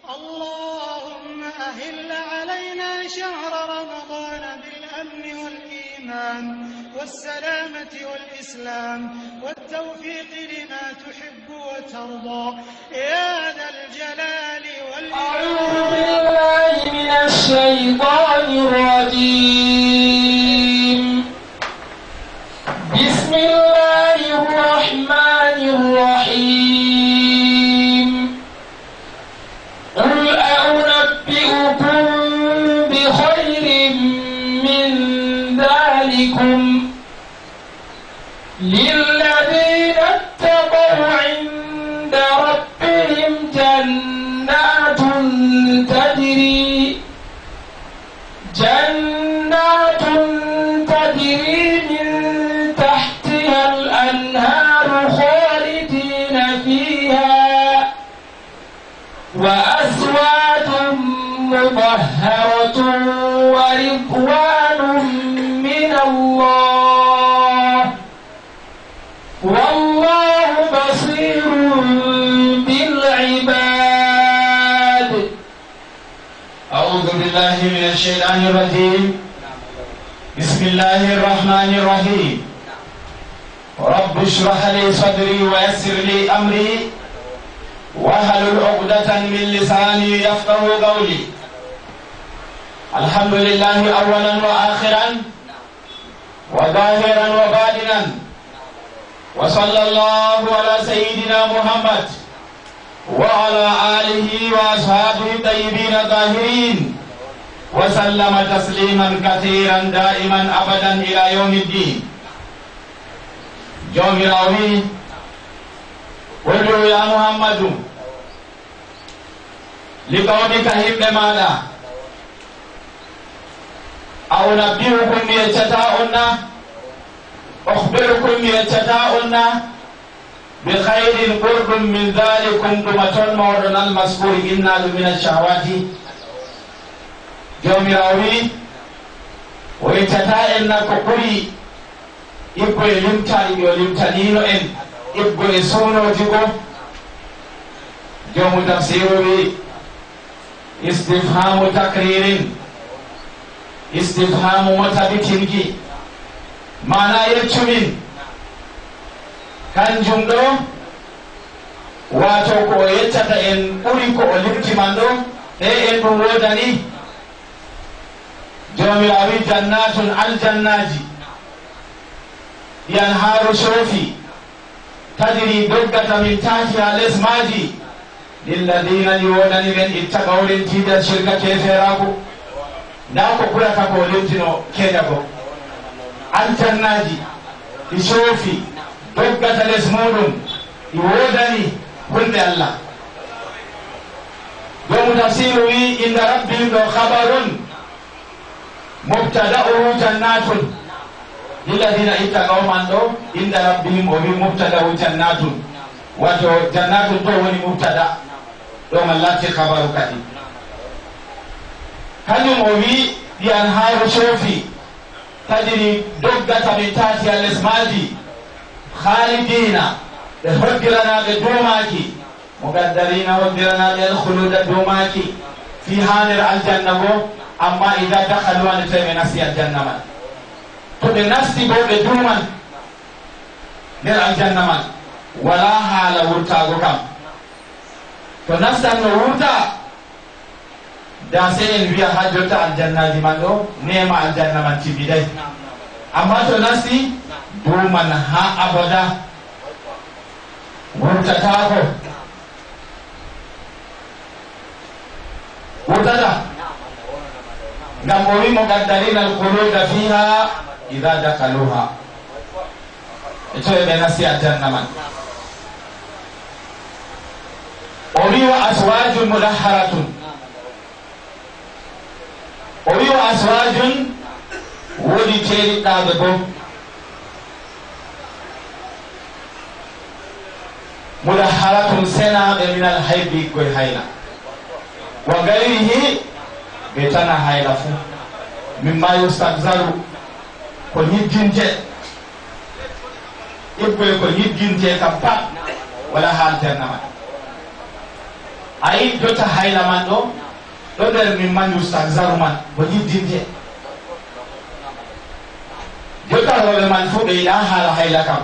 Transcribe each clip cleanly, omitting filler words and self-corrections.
اللهم أهل علينا شهر رمضان بالأمن والإيمان والسلامة والإسلام والتوفيق لما تحب وترضى يا ذا الجلال والإكرام. أعوذ بالله من الشيطان الرجيم. بسم الله الرحمن الرحيم. قل أنبئكم بخير من ذلكم للذين اتقوا عند ربهم جنات تجري من تحتها الأنهار خالدين فيها وأزواج مطهرة ورضوان من الله والله بصير بالعباد. أعوذ بالله من الشيطان الرجيم. بسم الله الرحمن الرحيم. رب اشرح لي صدري ويسر لي أمري واحلل عقدة من لساني يفقهوا قولي. الحمد لله أولا وآخرا وظاهرا وباطنا، وصلى الله على سيدنا محمد وعلى آله وأصحابه الطيبين الطاهرين وسلم تسليما كثيرا دائما أبدا إلى يوم الدين. جوم راوي ولو يا محمد لقومك هم ماذا أو نبئكم يتتاؤن أخبركم يتتاؤن بخير قرب من ذلكم كما موضنا المذكور إنا من الشهوات. جوم راوي ويتتاؤن كقري إبقى لمتا يولمتنين إن إبقى سونو جيكو. جوم تفسير استفهام تقرير استفهام متبتنك معنى يتشمين kan jumdo wato ko yeccata en ɓuri ko o limtiman ɗo e en ɗum wodani jomirawi jannatun aljannaji yan haru shofi tadiri doggata min tati ha les maji lilladina ni wodani ɓen ittaqawlentida shirka keferago. nda ko ɓurata ko limtino keƴago aljannaji ɗi shofi doggata les muɗum ɗi wodani hunde Allah. domu tafsiru wi inda rabbihim ɗo habarun mubtada'uhu jannatun lilladina ittaqaw man ɗo inda rabbihim o wi mubtada'u jannatun wato jannatun to woni mubtada ɗo man latti habaru kadi. kañum o wi ɗi an haru shofi tajiri doggata min tati a les maji khalidina ɓe hoddiranaɓe dumaki mugaddarina hoddiranaɓe alkhuluda dumaki fi haner aljanna bo amma ida dakhalu ane tawi ɓe nasti aljanna man. to ɓe nasti bo ɓe duman nder aljanna man wala haala wurtago kam. to nastan no wurta da se en wiya ha jotta aljannaji man ɗo nema aljanna man tibbiday, amma to nasti duman ha abada wurtatako. wurtata ngam o wi mugaddarina alkhuluda fiha ida dakaluha e to ɓe nasti aljanna man. o wi wa aswajun mudahharatun, o wi wa aswajun wodi teeriɗɗaɓe bo mudahharatun senaɓe min alhaybi koye hayla wa gayrihi ɓe tana hayla fu mimma yustahzaru ko ñigginte ibboye ko ñigginte kam pat wala haal janna man. ayi jota hayla man ɗo nder min man yustahzaru man mo yiddinte jota rewɓe man fo ɓe yiɗa haala hayla kam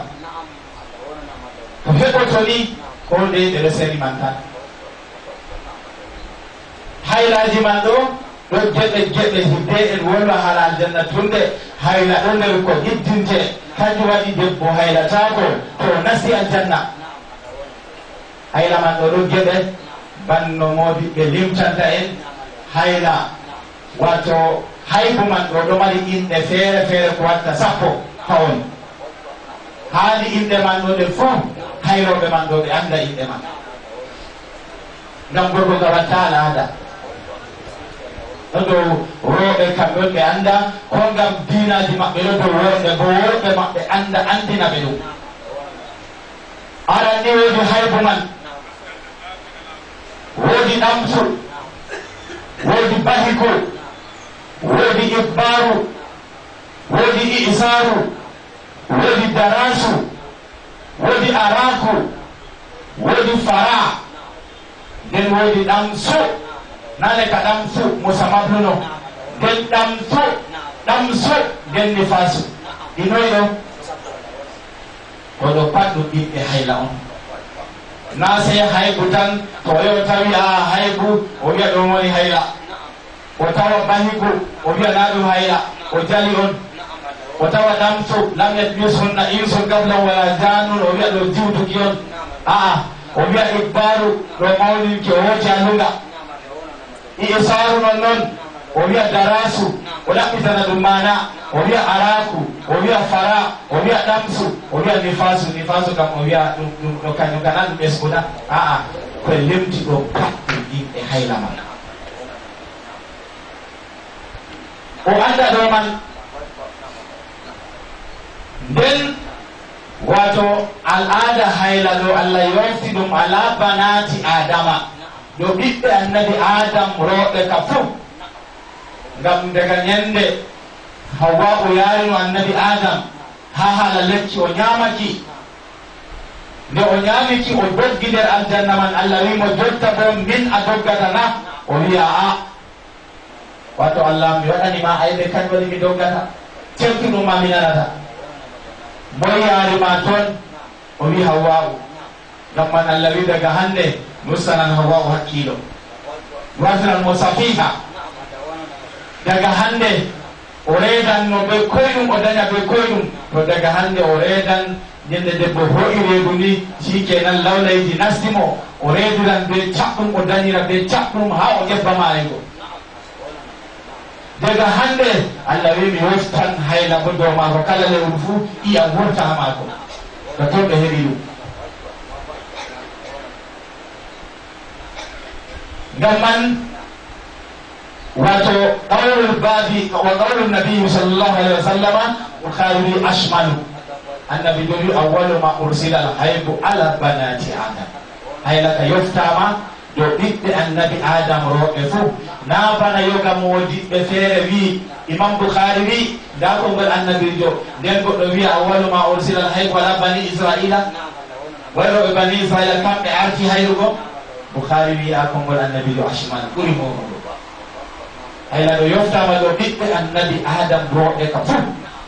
to heɓoto ni ko nde ɓeɗo seni man tan haylaji man ɗo geɓe hidde en wolwa haala aljanna tunde hayla ɗo nder ko yiddinte kanjum waɗi debbo haylatako to nasti aljanna hayla man ɗo geɓe banno modiɓɓe limtanta en hayla wato haybu man ɗo mari inɗe feere feere ko watta 10 pawon haali inɗe man ɗo ɗe fof hayroɓe man ɗo ɓe anda inɗe man ngam gorko ga watta alaada ɗo dow rooɓe kamɓe ɓe anda ko ngam diinaji maɓɓe ɗo dow worɓe bo worɓe maɓɓe anda andina ɓe ɗum aran ni woodi haybu man woodi ɗamsul woodi bahiko woodi ibbaru woodi isaru woodi darasu woodi araku woodi fara nden woodi ɗamsu nane ka ɗamsu musamabluno nden ɗamsu nden nifasu ɗinoyɗo koɗo pat ɗum ɓiɓɓe hayla on na sey haybu tan to yo tawi a haybu o wiya ɗum woni hayla o tawa bahigu o wiya na ɗum hayla o jali on o tawa ɗamsu lam yatmisunna insun gablan wala janun o wiya ɗo jiwtuki on aa o wiya ibbaru ɗo mawninki o woti a lunga isaru non noon o wiya darasu o ɗaɓɓitana ɗum mana o wiya araku o wiya fara o wiya ɗamsu o wiya nifasu kam o wiya ɗum ɗo kañum kana ɗum ɓesguda aa koye lemti ɗo pat ɗum yimɓe hayla man o anda ɗo man nden wato al'ada hayla ɗo allah yofti ɗum ala banati adama ɗo ɓiɓɓe annabi adam rooɓe ka fof ngam daga ñande hawa o yarino annabi adam ha haala lecci o ñamaki nde o ñamiki o doggi nder aljanna man allah wimo jotta bo min a doggata na o wiya a wato allah mi waɗanima ayɓe kañ waɗi mi doggata certuɗuma mi nanata moy yarima toon o wi hawwa'u ngam man allah wi daga hande nusanan hawwa'u hakkilo wartiran mo safiha daga hande o reedanno ɓe koyɗum o daña ɓe koyɗum to daga hande o reedan ñande debbo ho'i reedu ni sikenan lawlayji nastimo o reediran be caɓɗum o dañira be caɓɗum ha o ƴebba maayego daga hande allah wi mi woftan hayla bo dow maako kala lewru fuu iyam wurta ha maako to toon ɓe heɓi ɗum ngam man wato qawlul babi wa qawlun nabiyi sallallahu alaihi wa sallama bukhari ashmalu annabi ɗo wi awwalu ma ursila al haybu ala banati adam hayla ka yoftama do ɓiɓɓe annabi adam rooɓe fof na bana yoga modiɓɓe feere wi imam bukhari wi nda konngol annabijo nden goɗɗo wiya awwalu ma ursila al haybu ala bani israila wayroɓe bani israila kamɓe arti hayrugo bukhari wi a konngol annabijo ashman ɓuri moɗo hayla ɗo yoftama ɗo ɓiɓɓe annabi adam rooɓe ka fof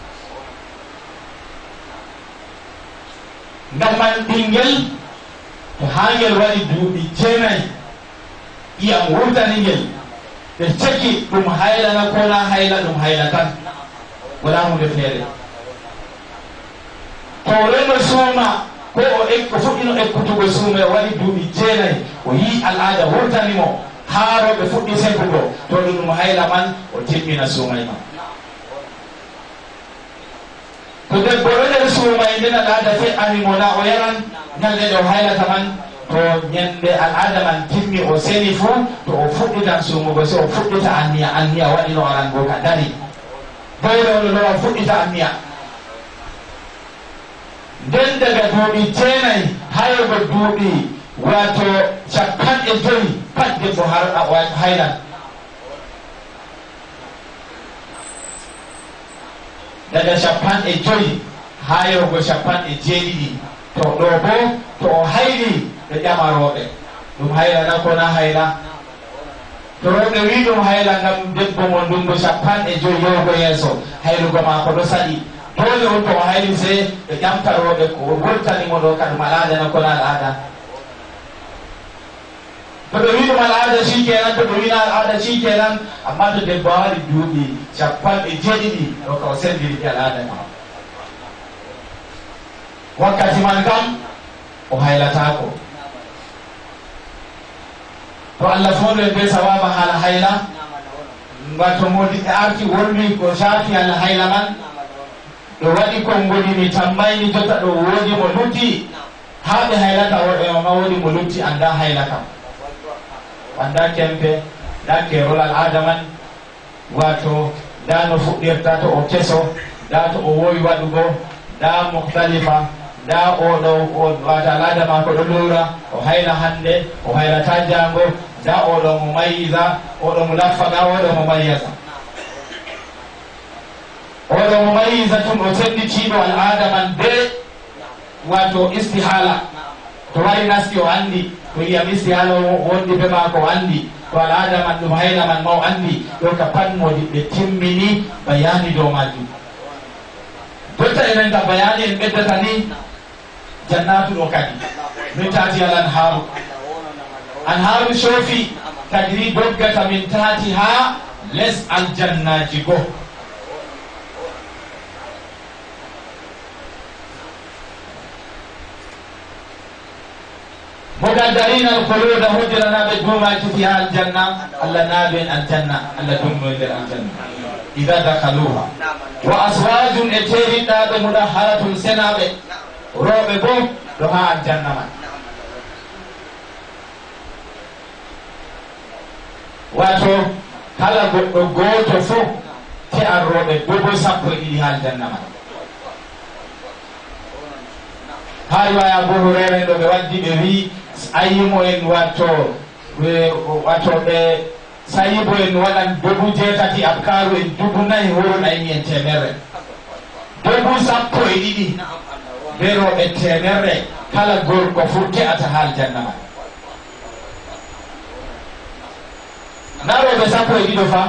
ngam man ɓinngel to ha ngel waɗi duuɓi 9 iyam wurtani ngel ɓe ceki ɗum haylana kona hayla ɗum hayla tan wala hunde feere to reno suuma ko o fuɗɗino ekkutugo suume o waɗi duuɓi 9 o yi al'ada wurtanimo ha rooɓe fuɗɗi segugo to ɗum hayla man o timmina suumay man to debbo ɗo nder suumay nden al'ada fe'animo na o yaran ñalɗe ɗo haylata man to ñande al'ada man timmi o seni fuu to o fuɗɗitan suumugo so o fuɗɗita anniya waɗino arango ka dari boyrono ɗo o fuɗɗita anniya nden daga duuɓi 9 hayogo duuɓi wato 50 pat debbo haylan daga 50 hayogo 70 to ɗo bo to o hayli ɓe ƴama rooɓe ɗum haylana kona hayla to rewɓe wi ɗum hayla ngam debbo mo ndungu 50 yahugo yeeso haylugo ma ko ɗo saɗi dole on to o hayli se ɓe ƴamtaroɓe ko wurtanimo ɗo kadum al'ada na kona al'ada to ɓe wi ɗum al'ada si kenan to ɓe wina al'ada si kenan amma to debbo a waɗi duuɓi 7 ɗo ka o sendiri ɗi al'ada ma wakkati man kam o haylatako to Allah fonde be sawaba hala hayla wato modi arti wolwi ko shafi ala hayla man do wadi ko ngoni mi tammayni jota do wodi mo lutti habe haylata o ma wodi mo lutti anda hayla kam anda kembe da ke rolal adaman wato da no fudirta to o keso da to o wowi wadugo da mukhtalifa da o ɗo o wata al'ada ma ko ɗo lura o hayla hande o haylata jango da o ɗo mo mayiza o ɗo mo laffaga o ɗo mo mayiza o ɗo mo mayiza tum o senditiɗo al'ada man be wato istihala to wari nasti o andi to yiyam istihala wondi be mako o andi to al'ada man ɗum hayla man ma o andi ɗo ka pat modi ɓe timmini bayani dow majum jotta enen ka bayani en ɓeddata ni jannatu ɗo kadi min tati al anharu shofi kadiri doggata min tati ha les aljannaji go مقدرين الخلود هجرنا بدون فيها الجنة الله نابين الجنة الله دم الجنة إذا دخلوها وأزواج اتيرين بمدهرة سناب roɓe bo ɗo ha aljanna man wato kala goɗɗo goto fof te an roɓe bobo 10 ha aljanna man ha riwaya Abu Hurayra ɗo ɓe waddi ɓe wi ayimo en wato ɓe sayibo en waɗan 8 abkaru en 4 horoɗayni en temerre bobo 12 be roɓe temerre kala gorko fu te'ata ha aljanna man na roɓe 12 fa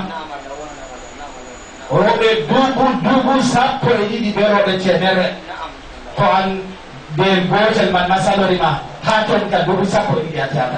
roɓe dubu 12 be roɓe temerre to an nder gotel man masalori ma ha ton ka 12 a teata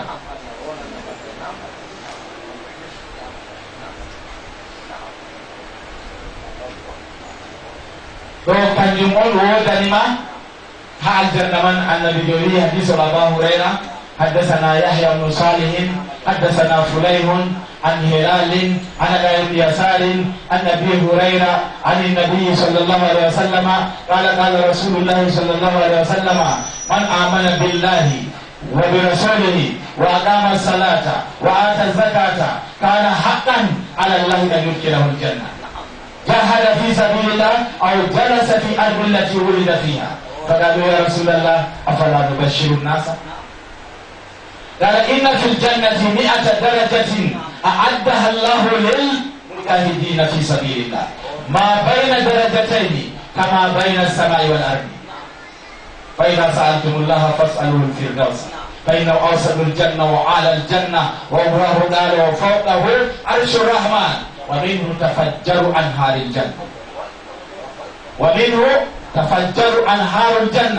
ɗo kanjum on wodanima ها الجنة من النبي جوري حديث أبا هريرة حدثنا يحيى بن صالح حدثنا فليح عن هلال عن ابي يسار عن ابي هريرة عن النبي صلى الله عليه وسلم قال قال رسول الله صلى الله عليه وسلم من آمن بالله وبرسوله وأقام الصلاة وآتى الزكاة كان حقا على الله أن يدخله الجنة جاهد في سبيل الله أو جلس في أرض التي ولد فيها فقالوا يا رسول الله أفلا نبشر الناس قال إن في الجنة 100 درجة أعدها الله للمجاهدين في سبيل الله ما بين درجتين كما بين السماء والأرض فإذا سألتم الله فاسألوه الفردوس فإنه أوسط الجنة وأعلى الجنة وأبواه قال وفوقه عرش الرحمن ومنه تفجر أنهار الجنة ومنه تفجر أنهار الجنة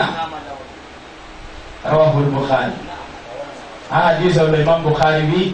رواه البخاري حديث الإمام البخاري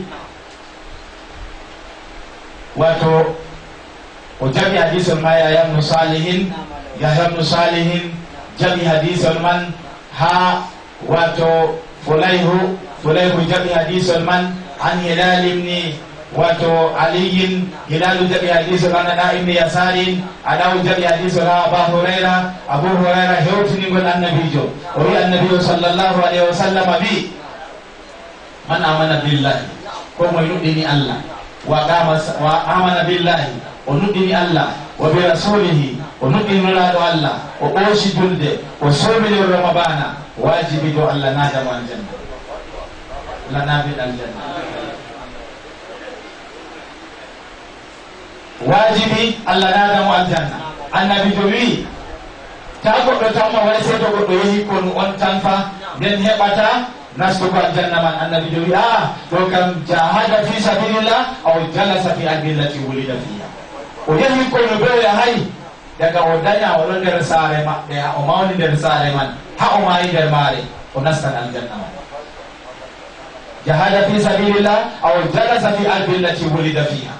واتو وجمع حديث ما يحيى بن صالح جمع حديث من ها واتو فليح جمع حديث من عن هلال بن wato aliyin hilalu jabi hadisu lana da ibn yasarin adawu jabi hadisu la abu huraira hewtini gol annabijo o wi annabijo sallallahu alaihi wasallam bi man amana billahi ko mo nuddini allah wa amana billahi o nuddini allah wa bi rasulihi o nuddini lado allah o oshi julde o somini ramadana wajibi do allah nada mo aljanna lana bil aljanna wajibi Allah nada mo aljanna annabi jowi ta goɗɗo tamma way seto goɗɗo yehi kono on tan fa nden heɓata نسلك الجنة من النبي جوي لو كان جاهد في سبيل الله أو جلس في الأرض التي ولد فيها ويهي كون بيو هاي daga wadanya wala der sare ma de o mawni der sare man ha o mai der mare o nastan aljanna jahada fi sabilillah aw jalasa fi ardi allati wulida fiha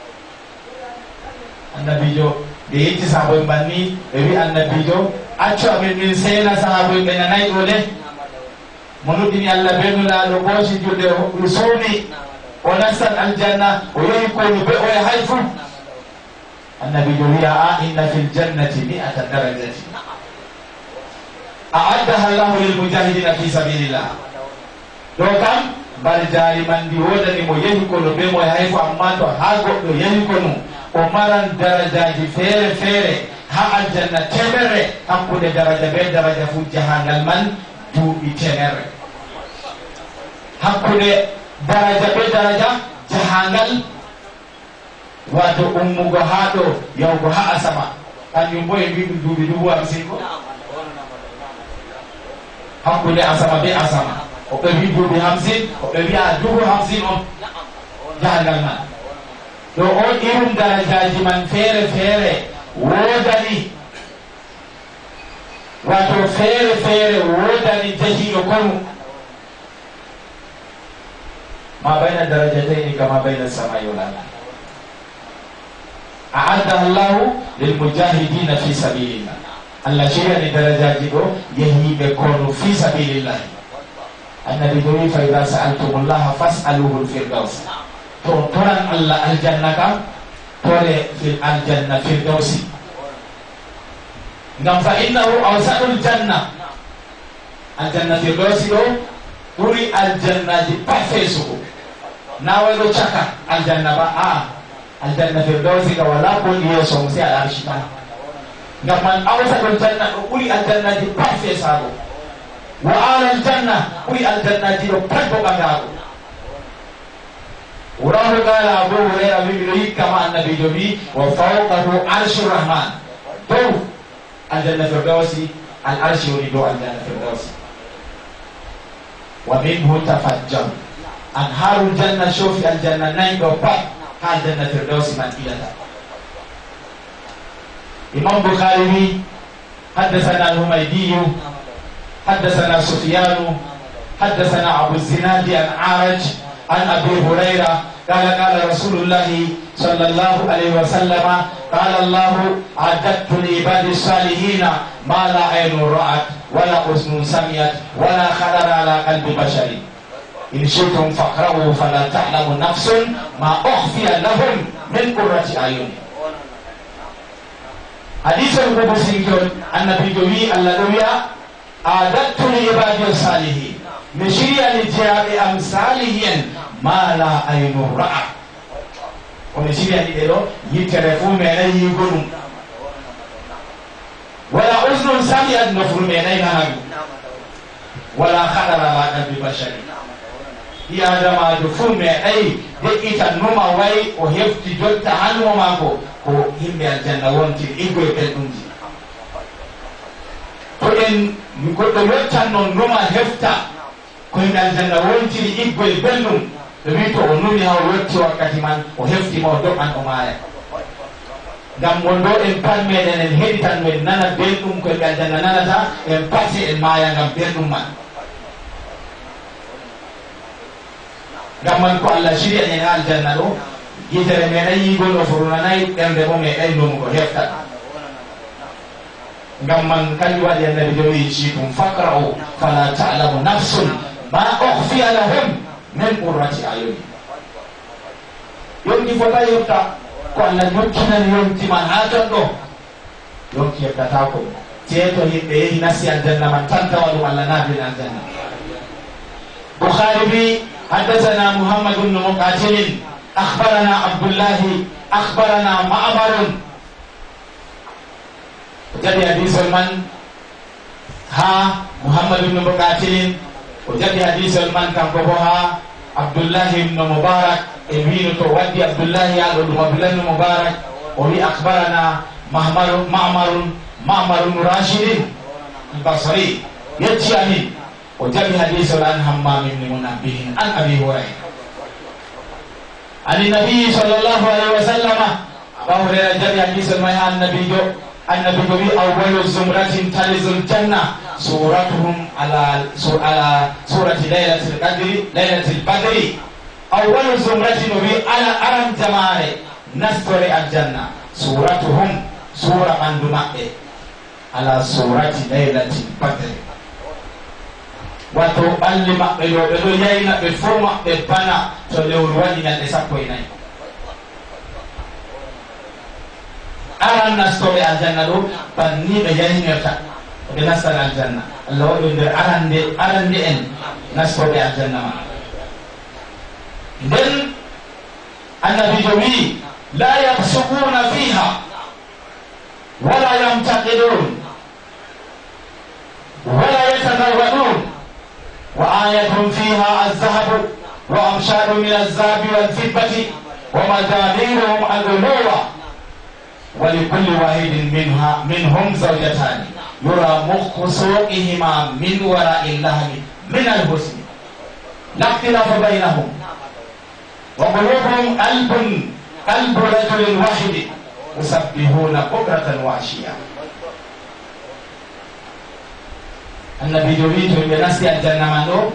annabi jo de yetti sahabo banni be wi annabi jo accu abe min sena sahabo be nanay dole monudini alla benula do bosi jude usuni o nastan aljanna o yehi ko be o hayfu النبي يقول إن في الجنة 100 درجة أعدها الله للمجاهدين في سبيل الله لو كان برجال من ديودا نمو يهيكونو بمو يهيفو أمانتو هاغو يهيكونو ومران درجة فيري فيري ها الجنة تمري أقول درجة بين درجة في جهنم من دو تمري أقول درجة بين درجة جهنم wato ummugo haɗo yawgo ha asama kanjum bo e mbi ɗum duuɓi 50 ko hakkude asama be asama o ɓe wi duuɓi 50 o ɓe wiya 50 on jahangal man ɗo on irum darajaji man feere feere wodani wato feere feere wodani jahiɗo kono ma bayna darajatayni kama bayna samai wal ard أعدها الله للمجاهدين في سبيل الله الله شيئا لدرجات يهي بكون في سبيل الله النبي يقول فإذا سألتم الله فاسألوه الفردوس ترى الله الجنة ترى في الجنة فردوس فإنه أوسط الجنة الجنة فردوس تري الجنة بفيسه ناولو شكا الجنة aljanna firdausi ga wala ko ni yeso musi ala arshi ba ngaman awsa dol janna do uri aljanna di parfe sabo wa ala aljanna uri aljanna di do parfo bangago urahu qala abu hurairah bi kama annabi jobi wa fawqahu arshur rahman do aljanna firdausi al arshi uri do aljanna firdausi wa minhu tafajjar anharul janna shufi aljanna naido pa الجنة الفردوس من إلى إمام بخاري حدثنا الهميدي حدثنا سفيان حدثنا أبو الزناد عن عارج عن أبي هريرة قال رسول الله صلى الله عليه وسلم قال الله أعددت لعبادي الصالحين ما لا عين رأت ولا أذن سمعت ولا خطر على قلب بشر إن شئتم فاقرأوا فلا تعلم نفس ما أخفي لهم من قرة أعين. حديث القدسي النبي جوي الله أعددت لعبادي الصالحين مشيئا لجاب أمثالهم ما لا عين رأت ومشيئا لديرو يترفون من يقولون ولا أذن سمعت نفر من نهب ولا خطر على قلب بشر ya dama do fu me ay de ita numa way o hefti jotta hanmo mako ko himbe aljanna wonti igoy beldumji to en goddo yottan non numa hefta ko himbe aljanna wonti igoy beldum de wi to o numi haw yotti wakkati man o hefti mo do an o maya gam gondo en palmeden en heditan men nana beldum ko himbe aljanna nanata en pasi en maya gam beldum man gamman ko Allah shirya ne na aljanna do gitere me nayi gono furuna nay dembe mo me ay no ko hefta gamman kan wadi annabi jowi ci tum faqra'u fala ta'lamu nafsun ma ukhfiya lahum min qurrati ayun yonki fota yotta ko Allah yonkinan yonti man haton do yonki yotta ko tieto himbe nasi aljanna man tanta wa Allah nabi aljanna Bukhari bi حدثنا محمد بن مقاتل أخبرنا عبد الله أخبرنا معمر وجد حديث من ها محمد بن مقاتل وجد حديث من كان بها عبد الله بن مبارك ابن تودي عبد الله بن مبارك وهي أخبرنا معمر بن راشد البصري يتشامي وجاء حديث عن همام بن منبه عن أبي هريرة عن النبي صلى الله عليه وسلم. أبو هريرة جاء حديث عن النبي أول زمرة تلز الجنة سورتهم على سورة ليلة البدر. أول زمرة نبي على أرم جماعة نستر الجنة سورتهم سورة من دماء على سورة ليلة البدر. Wato balli maɓɓe ɗo ɓe ɗo yayna ɓe fo maɓɓe bana to lewru waɗi ñalɗe 14. aran nastoɓe aljanna ɗo banni ɓe yaynirta ɓe nastan aljanna. Allah waɗi nder arande en nastoɓe aljanna ma. nden annabijo wi la yabsukuna fiha wala yamtaqidun wala yatagawwadun وآية فيها الذهب وأمشار من الذهب والفضة ومجاميرهم الغلوة ولكل واحد منهم زوجتان يرى مخ سوقهما من وراء اللحم من الحسن لا اختلاف بينهم وقلوبهم قلب رجل واحد يسبحون بكرة وعشيا. النبي يريد بناس الجنة منو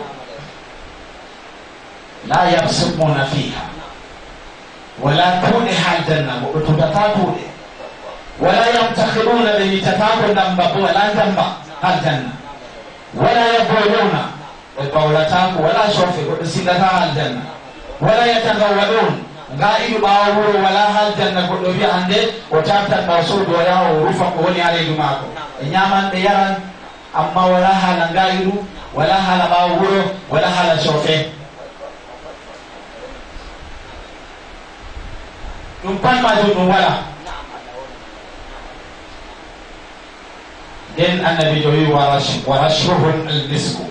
لا يبصقون فيها ولا تودح الجنة وتتاتون ولا يمتخلون بمتتاتون دنبا ولا دنبا الجنة ولا يبولون القولتاك ولا شوفي وسيلتها الجنة ولا يتغولون غائب باور ولا الجنة كل بي عنده وتابتا توسود وياه ورفق ولي عليه ماكو نيامان بيران amma wala hala ngairu wala hala bawuro wala hala shofe dum pan ma dum wala. den annabi joyi warashuhun almisku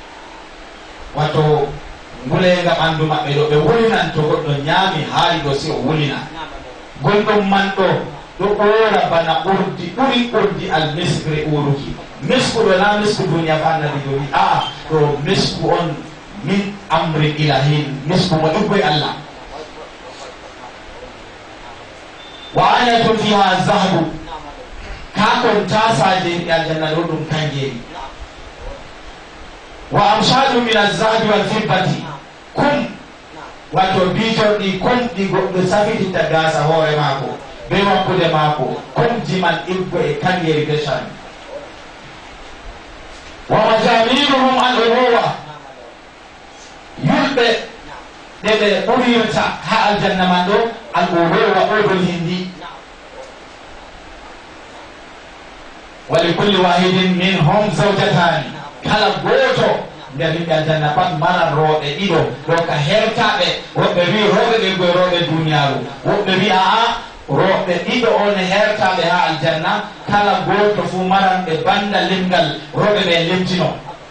wato ngulenga bandu mabbe do be wulinan to goddo nyami haali do si o wulina gondom man do ora bana urdi almiskri uruki misku do na misku dunya fa annabi joyi to misku on min amri ilahin misku mo dubbe Allah. wa ayatun fiha zahabu kakon tasaje aljanna do dum kanjeri wa amshadu min az-zahabi wal fiddati kum wato bito di kum di goddo safiti tagasa hore mako be wakkude mako kum jiman ibbo e kanjeri beshan wa majamiruhum al-uruwa yulbe debe uriyota ha aljanna mando al-uruwa udul hindi wa likulli wahidin minhum zawjatan kala goto nder yimɓe aljanna pat mara rooɓe ɗiɗo ɗo ka hertaɓe woɓɓe wi rooɓe ɓe goye rooɓe duniyaru woɓɓe wi rooɓe ɗiɗo on hertaɓe ha aljanna kala goto fu maranɓe banda limgal rooɓe ɓe limtino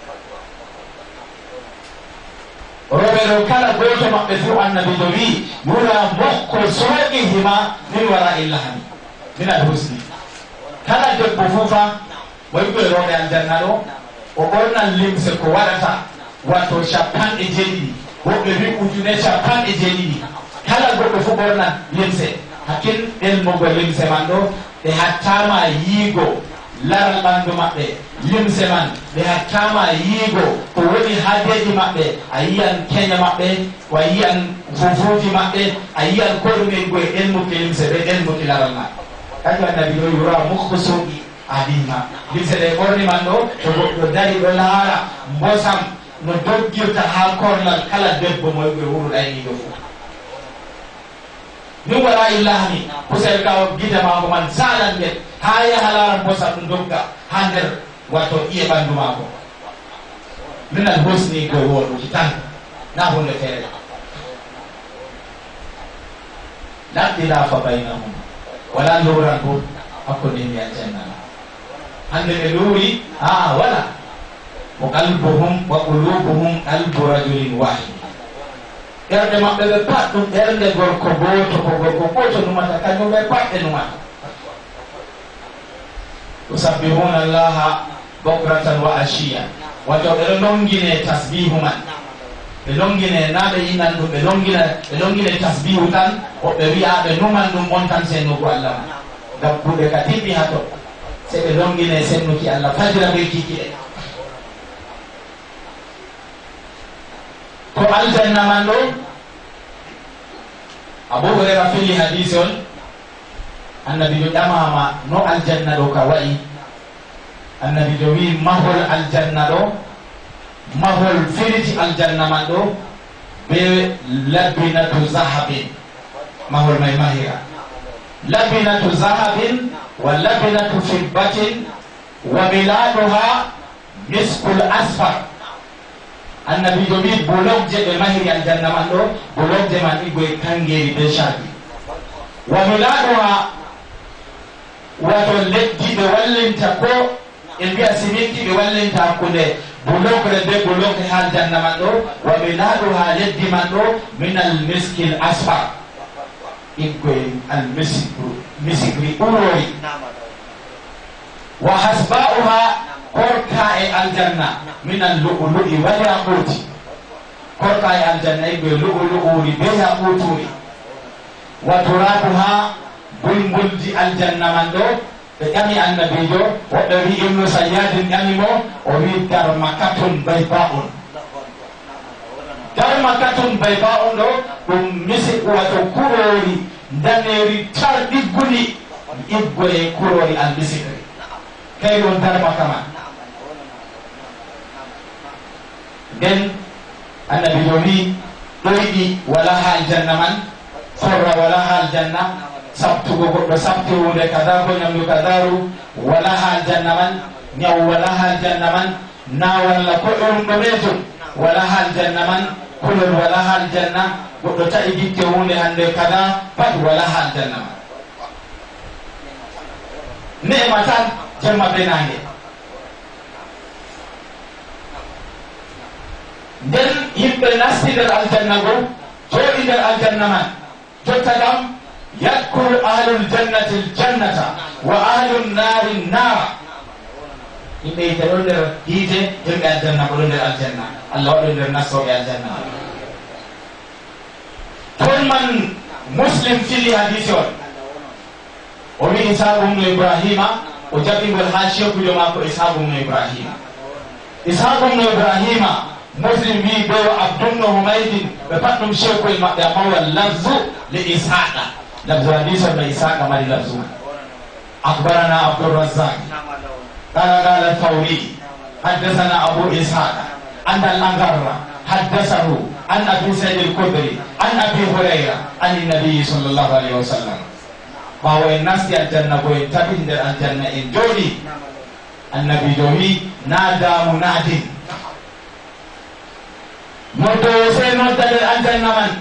rooɓe ɗo kala goto maɓɓe fu annabi ɗo wi yura mokko soqihima min wara illahami min alhusni kala debbo fufa wayi koye rooɓe aljanna ɗo o ɓornan limse ko waɗata wato 70 woɓɓe wi ujune 70 kala goɗɗo fu ɓornan limse hakin ɗelmugo limse man ɗo ɓe hattama yiigo laral ɓandu maɓɓe limse man ɓe hattama yiigo ko woni haadeji maɓɓe a yiyan keña maɓɓe o a yiyan fufuji maɓɓe a yiyan koɗumen goye ɗelmuki limse ɓe ɗelmuki laral maɓɓe kañum annabi ɗo yura mukko suuɗi adima limse ɗe ɓorni man ɗo to goɗɗo dari ɗo laara mbosam no doggirta ha korlal kala debbo moy ɓe wuruɗayniɗo fo min wara illahmi kusel ka gide mako man salan ɓe ha yaha laara mbosam ɗum dogga ha nder wato iye ɓandu mako min al husni koye woɗuki tan na hunde feere laɗɗilafa baynahum wala lowran bo hakkude yimɓe aljanna hande ɓe luuri wala wa qalbuhum wa qulubuhum qalbu rajulin wahid ɓerde maɓɓe ɓe pat ɗum ɓerde gorko goto numata kañum ɓe pat ɓe numata yusabbihuna allaha bukratan wa ashiya wato ɓe longine tasbihu man ɓe longine na ɓe yinan ɗum ɓe longine tasbihu tan woɓɓe wi'a ɓe numan ɗum on tan sennugo Allah man ngam kuuɗe ka timmi ha to se ɓe longine sennuki Allah fajira be kikiɗe to aljanna man ɗo Abu Hurairah fili hadisi on annabi jo ƴamama no aljanna ɗo ka wayi annabi jo wi mahol aljanna ɗo mahol firiti aljanna man ɗo be labinatu zahabin mahol may mahira labinatu zahabin wa labinatu fiddatin wa miladuha miskul asfar annabi jo wi bologje ɓe mahiri aljanna man ɗo bologje man ɗigoye kangeri be shabi wa miladuha wato leddi ɓe wallinta ko e mbiya siminti ɓe wallinta hakkunde bulogre be bulogre ha aljanna man ɗo wa miladuha leddi man ɗo min almiski l asfar ɗiggoye almisigri urori wa hasba'uha korka e aljanna min allu'lu'i wal yaquti korka e aljanna iggoye lu'lu'uri be yaquturi wa turabuha bulbulji aljanna man ɗo ɓe ƴami annabijo woɓɓe wi ibnu sayyadin ƴamimo o wi darmakatun bayba'un darmakatun bayba'un ɗo ɗum misi wato kurori daneri tar ɗigguni iggoye kurori almisikri kay ɗon darmaka man nden annabijo wi ɗoyɗi wala ha aljanna man forra wala ha aljanna sabtugo goɗɗo sabti hunde kada ko ñamdu kadaru wala ha aljanna man ñaw wala ha aljanna man na walla ko ɗumɗo ɓeetum wala ha aljanna man kulol wala ha aljanna goɗɗo taƴi gitte hunde hande kada pat wala ha aljanna man ne'ma tan jemma be nange nden yimɓe nasti nder aljanna go jooɗi nder aljanna man jotta kam يذكر أهل الجنة الجنة وأهل النار النار يبقى يتلون در هيجة يبقى الجنة قلون در الجنة الله قلون در نسوء الجنة كل من مسلم في الحديث ومن إسحاق بن إبراهيم وجابر الحاشية كل ما هو إسحاق بن إبراهيم إسحاق بن إبراهيم مسلم بي بيو عبد بن حميد بفتنم شيخ المقدمة واللفظ لإسحاق لفظ حديث ابن إسحاق كما لفظه أخبرنا عبد الرزاق قال الثوري حدثنا أبو إسحاق أن الأنغر حدثه عن أبي سعيد الخدري عن أبي هريرة عن النبي صلى الله عليه وسلم bahwa الناس di aljanna boy tapi di aljanna in jodi annabi jowi nada munadin modo se nodda del aljanna man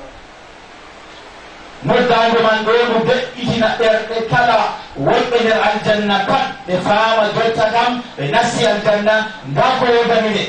noddago man ɗo ɗum deƴƴitina ɓerɗe kala wonɓe nder aljanna pat ɓe faama jotta kam ɓe nasti aljanna nda ko yogamine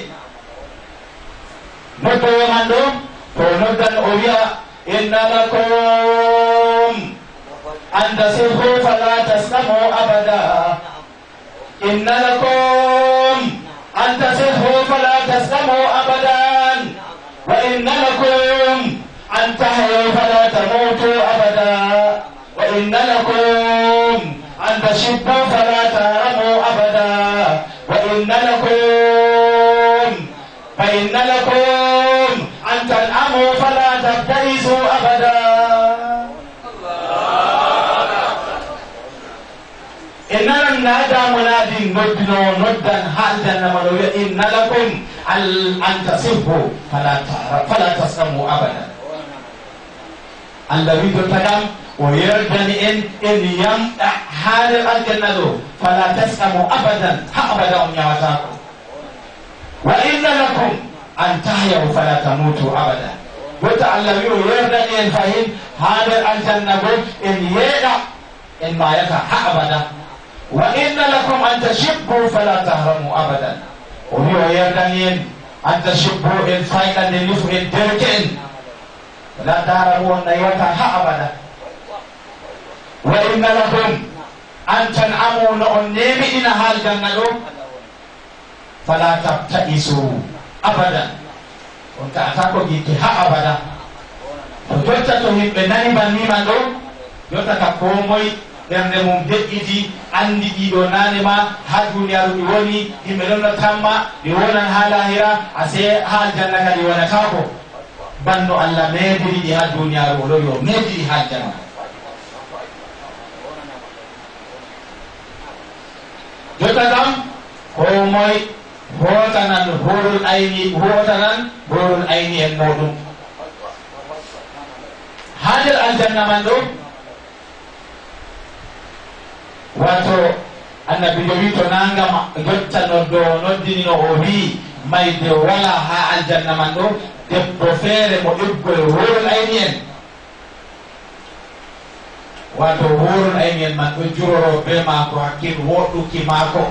noddowo man ɗo to noddan o wiya inna lakum an tasihu fala taslamu abada inna lakum an tasihu fala taslamu abadan wa inna lakum أن تحيوا فلا تموتوا أبدا وإن لكم أن تشبوا فلا تهرموا أبدا فإن لكم أن تنعموا فلا تبتئسوا أبدا إننا نادى مناد ندا هذا إن لكم أن تصبوا فلا تسلموا أبدا Allah wi jotta kam o yerdani en yamɗa haare aljanna ɗo fala tasamu abadan ha abada on ñawatako wa inna lakum an tahyaw fala tamutu abada jotta Allah wi o yerdani en fahin haare aljanna go en yeeɗa en mayata ha abada wa inna lakum an tashibbu fala tahramu abadan o wi o yerdani en an tashibbu en fayɗande lifu en derke en لا تعرفوا أن يوتها أبدا وإن لكم أن تنعموا نعمي إن هالجنة fala tabta'isu abadan on ta'ata ko gitte ha abada to jotta to himɓe nani banniman ɗo jotta ka ko moye ɓernde mum deƴƴiti andi ɗiɗo nane ma ha duniyaru ɗi woni yimɓe ɗon no tamma ɗi wonan ha lahira ase ha aljanna kadi wonatako banno Allah meediri ɗi ha duniyaru oɗo yo meediri ha aljanna jotta kam ko moye hotanan horul ayni en muɗum ha nder aljanna man ɗo wato annabijo wi to nangam jotta noddo noddinino o wi mayde wala ha aljanna man ɗo debbo feere mo ɗiggoye horol ayni en wato horol ayni en man ɗo juroro be maako hakkil woɗɗuki maako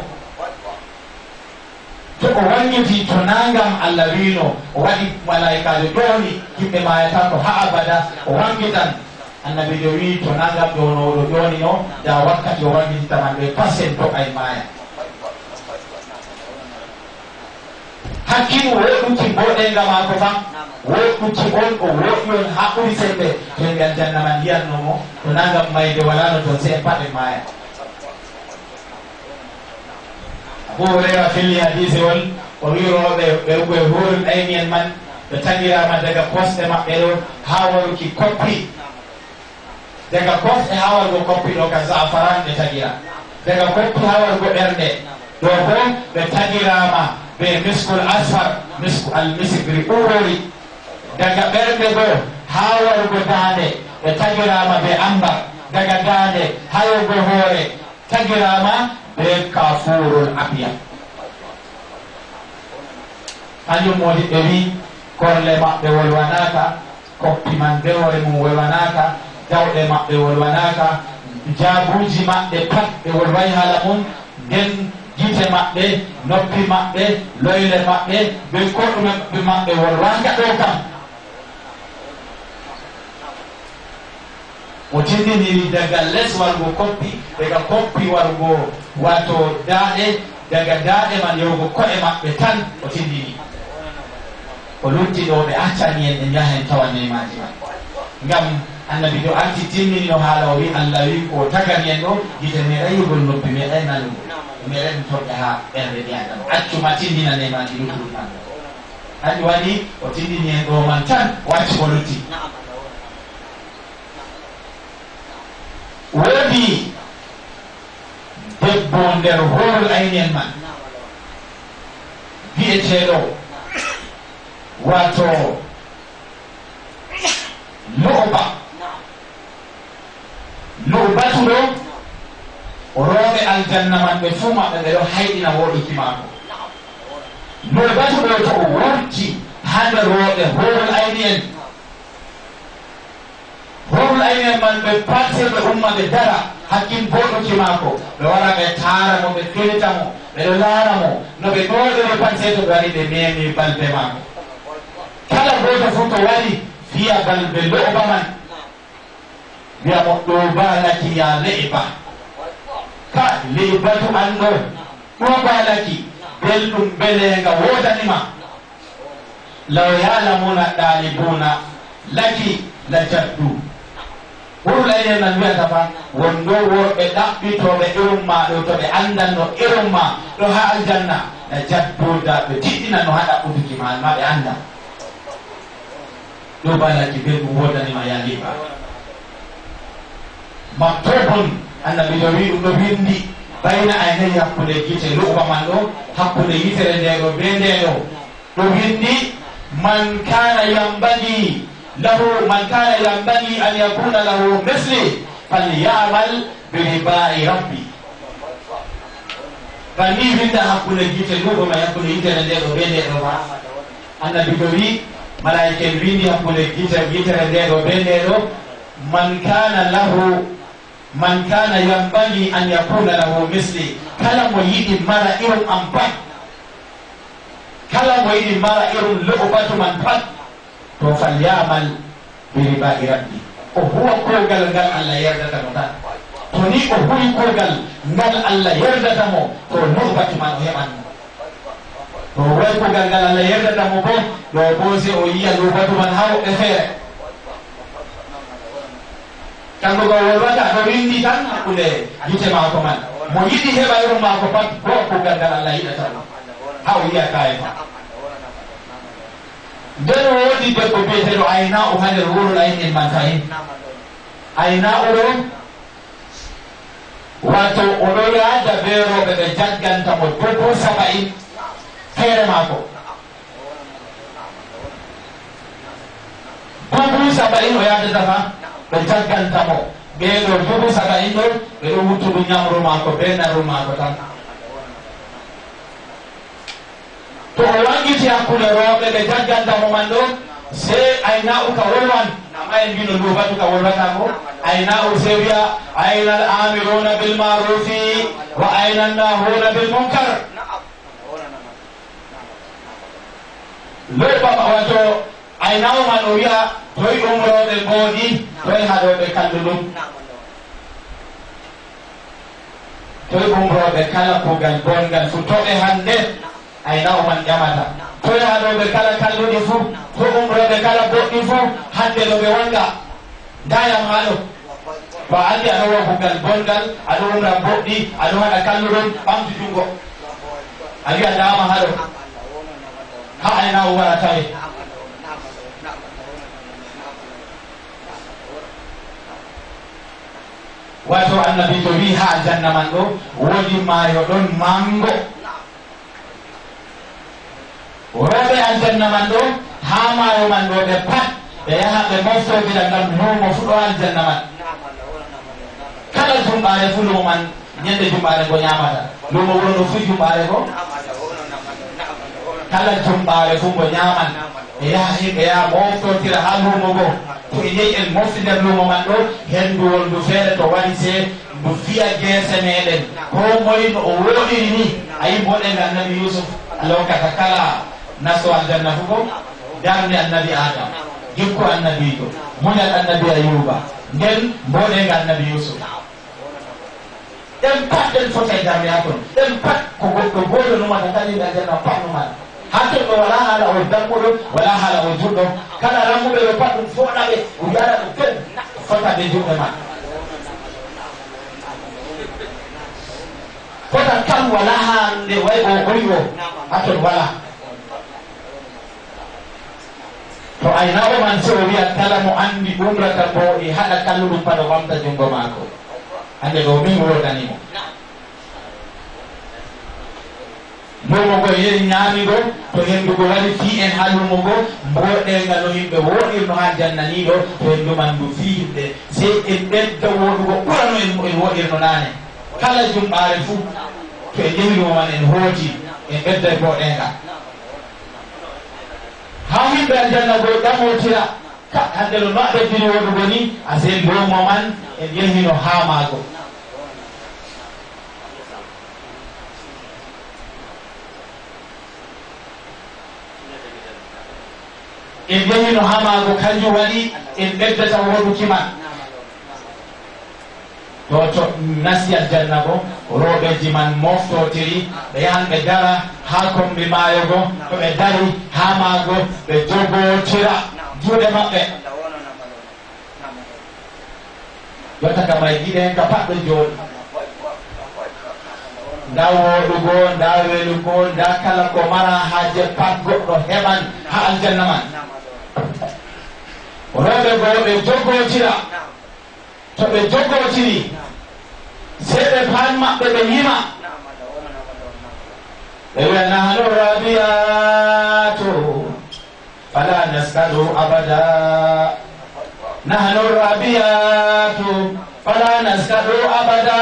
to o wangiti to nangam Allah wino o waɗi malaikajo ƴoni yimɓe mayata ko ha abada o wangitan annabijo wi to nangam ƴonoɗo ƴoni no da wakkati o wangititaman ɓe pasen to ay maya hakkil woɗɗuki boɗenga mako fam woɗɗuki on o woɗɗi on ha ɓuri sembe to ɓe aljanna man yiyannomo to nangam mayde walano toon se paɗe maya Abu Hurayra filli hadise on o wiroɓe ɓe ɓe horul ayni en man ɓe tagirama daga kosɗe maɓɓe ɗo ha waruki koppi daga kosɗe ha warugo koppi ɗo ka zafaran ɓe tagira daga koppi ha warugo ɓernde ɗo bo ɓe tagirama ɓe miskul asfar misku almisigri urori daga ɓernde ɗo ha warugo dande ɓe tagirama ɓe ambar daga dande ha warugo hoore tagirama be kafurul abiya kanjum woni ɓe wi korle maɓɓe wolwanaka koppi man be hoore mum wolwanaka dawɗe maɓɓe wolwanaka jaabuji maɓɓe pat ɓe wolway haala mum nden gite maɓɓe noppi maɓɓe loyle maɓɓe be koɗɗume ɓe maɓɓe wolwanga ɗo kam o tindiniri daga les warugo koppi daga koppi warugo wato daaɗe daga daaɗe man yahugo ko'e maɓɓe tan o tindini o lutti ɗo ɓe accani en ɓe jahen tawa nemaji man ngam annabi ɗo arti timmini no haala o wi Allah wi ko tagani en ɗo gite meɗa yugol noppi meɗa nanugo meɗen toɓɓe ha ɓerde ɓi adama accuma tindina nemaji luttuɗum an hanni waɗi o tindini en ɗo man tan o acci ko lutti woodi debbo nder horol ayni en man bi'eteɗo wato lu'batu ɗo rooɓe aljanna man ɓe fuu maɓɓe ɓe ɗo hayɗina woɗuki maako lu'batu ɗo to o wurti ha nder rooɓe horol ayni en horol ayni en man ɓe parte ɓe umma ɓe dara hakkin boɗuki maako ɓe wara ɓe taara mo ɓe felita mo ɓeɗo laara mo no ɓe ɗoɗere pat sey to ɓe wari ɓe memi balbe maako kala goto fuu to wari fiya balbe lo'ba man wiya mo ɗo balaki ya le'ba ka le'batu an ɗo ɗo balaki belɗum belenga wodanima law yalamuna ɗalibuna laki la jaddu ɓurla enen nan wiyata fa wonɗo worɓe ɗaɓɓitoɓe irum ma ɗo to ɓe andanno irum ma ɗo ha aljanna la jadduda ɓe tiɗɗina no ha ɗaɓɓutuki ma ɓe anda ɗo balaki belɗum wodanima ya liɓa maktubun annabijo wi ɗum ɗo windi bayna aynayi hakkude gite luɓa man ɗo hakkude yitere nde ɗo be nde ɗo ɗo windi man kana yambagi lahu man kana yambagi an yakuna lahu misli falyamal biribai rabbi banni winda hakkude gite luɓa ma hakkude yitere nde ɗo be nde ɗo ma annabijo wi malaika en windi hakkude yitere nde ɗo be nde ɗo man kana yambagi an yakuna lahu misli kala mo yiɗi mara irum am pat kala mo yiɗi mara irum lu'batu man pat to falyamal biribai rabbi o huwa kuugal ngal Allah yerdata mo tan to ni o huwi kuugal ngal Allah yerdata mo to lu'batu man o heɓan mo to way ko gangal Allah yerdata mo bo do bose o yiya do batu man hawo e fere kanko go wolwata do windi tan hakkunde yite ma ko man mo yidi heɓayro ma ko pat go ko gangal Allah yiɗata hawo yiya kaye nden woodi debbo biyeteɗo ayna o ha nder wuro layin en man fayin ayna oɗo wato oɗo yaada be rooɓe ɓe jaggantamo dubu 70 feere maako dubu 70 o yaadata fa ɓe jaggantamo ɓeeɗo dubu 70 ɗo ɓeɗo wuttuɗu ñamru maako be naru maako tan to o wangiti hakkude rooɓe ɓe jaggantamo man ɗo se ayna u ka wolwan amma en mbino lubatu ka wolwata ko ayna u se wiya ayna al amiruna bil marufi wa ayna annahuna bil munkar loɓa wato ayna u man o wiya toye umroɓe mbooɗi toye haɗoɓe kalluɗum toye umroɓe kala kugal bongal fu toɓe hande ayna o man ƴamata toye haɗoɓe kala kalluɗi fuu to umroɓe kala boɗɗi fuu hande ɗo ɓe wonga dayam haɗo to a andi aɗo wa kugal bongal aɗo umra boɗɗi aɗo haɗa kalluɗon ɓamtu jungo a wiya dama haɗo ha ayna o wara tawe wato annabi to wi ha aljanna man ɗo woodi maayo ɗon mango rooɓe aljanna man ɗo ha maayo man ɗo ɓe pat ɓe yaha ɓe moftodira ngam luumo fu ɗo aljanna man kala jumɓaare fu luumo man ñande jumɓaare ngo ñamata luumo wuro no fu jumɓaare ko kala jumɓaare fu ngo ñaman ɓe yaha ɓe yaha moftotira ha luumo ngo to e yehi en mofti nder luumo man ɗo henndu wondu feere to waɗi se ndu fiya guerse meɗen ko moye no o woɗiri ni a yi moɗen annabi Yusuf lonkata kala naso aljanna fu ko darde annabi Adam jikku annabijo muñal annabi Ayuba nden mboɗenga annabi Yusuf ɗen pat ɗen fota e darde ha toon ɗen pat ko goɗɗo goto numata kañumɓe aljanna pat numata ha toon ɗo wala haala o dammuɗo wala haala o juɗɗo kala rammuɓe ɓe pat ɗum foɗaɓe o yara ɗum fen fota ɓe juɗɗe ma fota tan wala hande way o ɓoyi o ha toon wala to ayna o man se o wiya kala mo andi umrata mbooɗi haɗa kalluɗum paɗo ɓamta junngo maako hande ɗo min wodanimo lumo ngo yehi ñaamigo to henndugo waɗi fi en ha lumo ngo mboɗenga no yimɓe woɗirno ha janna ni ɗo to henndu man ndu fi yimɓe sey en ɓedda woɗugo ɓurano en woɗirno naane kala jumɓaare fuu to en yehilumo man en hooti en ɓedda e mboɗenga ha yimɓe aljanna go ɗamotira hande no noɓe diri woɗugo ni a sey lumo man en yehino ha maago en yehino ha maago kanjum waɗi en ɓeddata woɗuki man to nasi aljanna go rooɓeji man moftotiri ɓe yahan ɓe dara ha kombi maayo go to ɓe dari ha maago ɓe jogotira juuɗe maɓɓe jotta ka may giɗe hen ka pat ɓe jooɗi nda woɗugo nda welugo nda kala ko mara haaje pat goɗɗo heɓan ha aljanna man rooɓe go ɓe jogotira to ɓe jogotiri seɓe pan maɓɓe ɓe yima ɓe wiya nahnu rabiyatu fala naskadu abada nahnu rabiyatu fala naskadu abada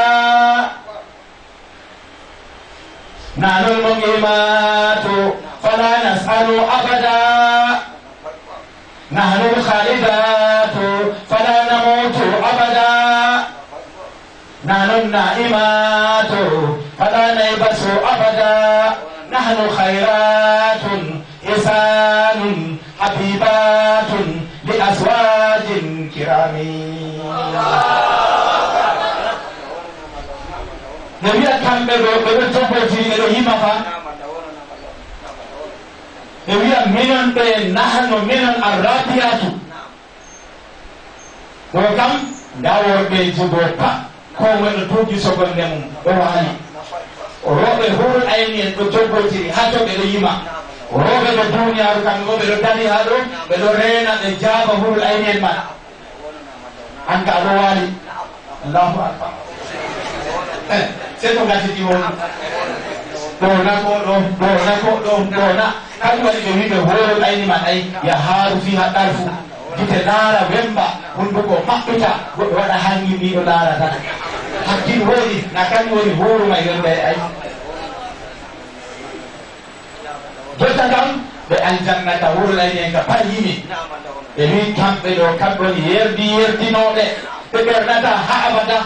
nahnu lmuqimatu fala nasalu abada nahnu lkhalidatu fala namutu abada نحن النائمات فلا نيبس أبدا نحن خيرات إحسان حبيبات لأزواج كرام نبيا كم بيجو تبغى تيجي لو هي ما فا wiya minon ɓe nahno minon arrabiyatu ɗo kam nda worɓe jogo pa komoe ɗo tuuji sogonde mum ɗo waali rooɓe hurul ayni en ɗo joggotiri ha to ɓeɗo yima rooɓe ɗo duniyaru kamɓe bo ɓeɗo dari ha ɗo ɓeɗo reena ɓe jaaba hurul ayni en man an ka aɗo waali allahu akbar sey to gatiti woni ɗona ko ɗo ɗona ko ɗo ɗona kañum waɗi ɓe wiɓe hurul ayni man ay yaharu fi ha ɗarfu gite laara wemba hunduko maɓɓita goɗɗo waɗa hangi mbiɗo laara tan hakkil woodi na kañum woni hurumay wembe ay jotta kam ɓe aljannata hurul ayni en ka par yimi ɓe wi kamɓe ɗo kamɓoni yerdinoɓe ɓe ɓernata ha abada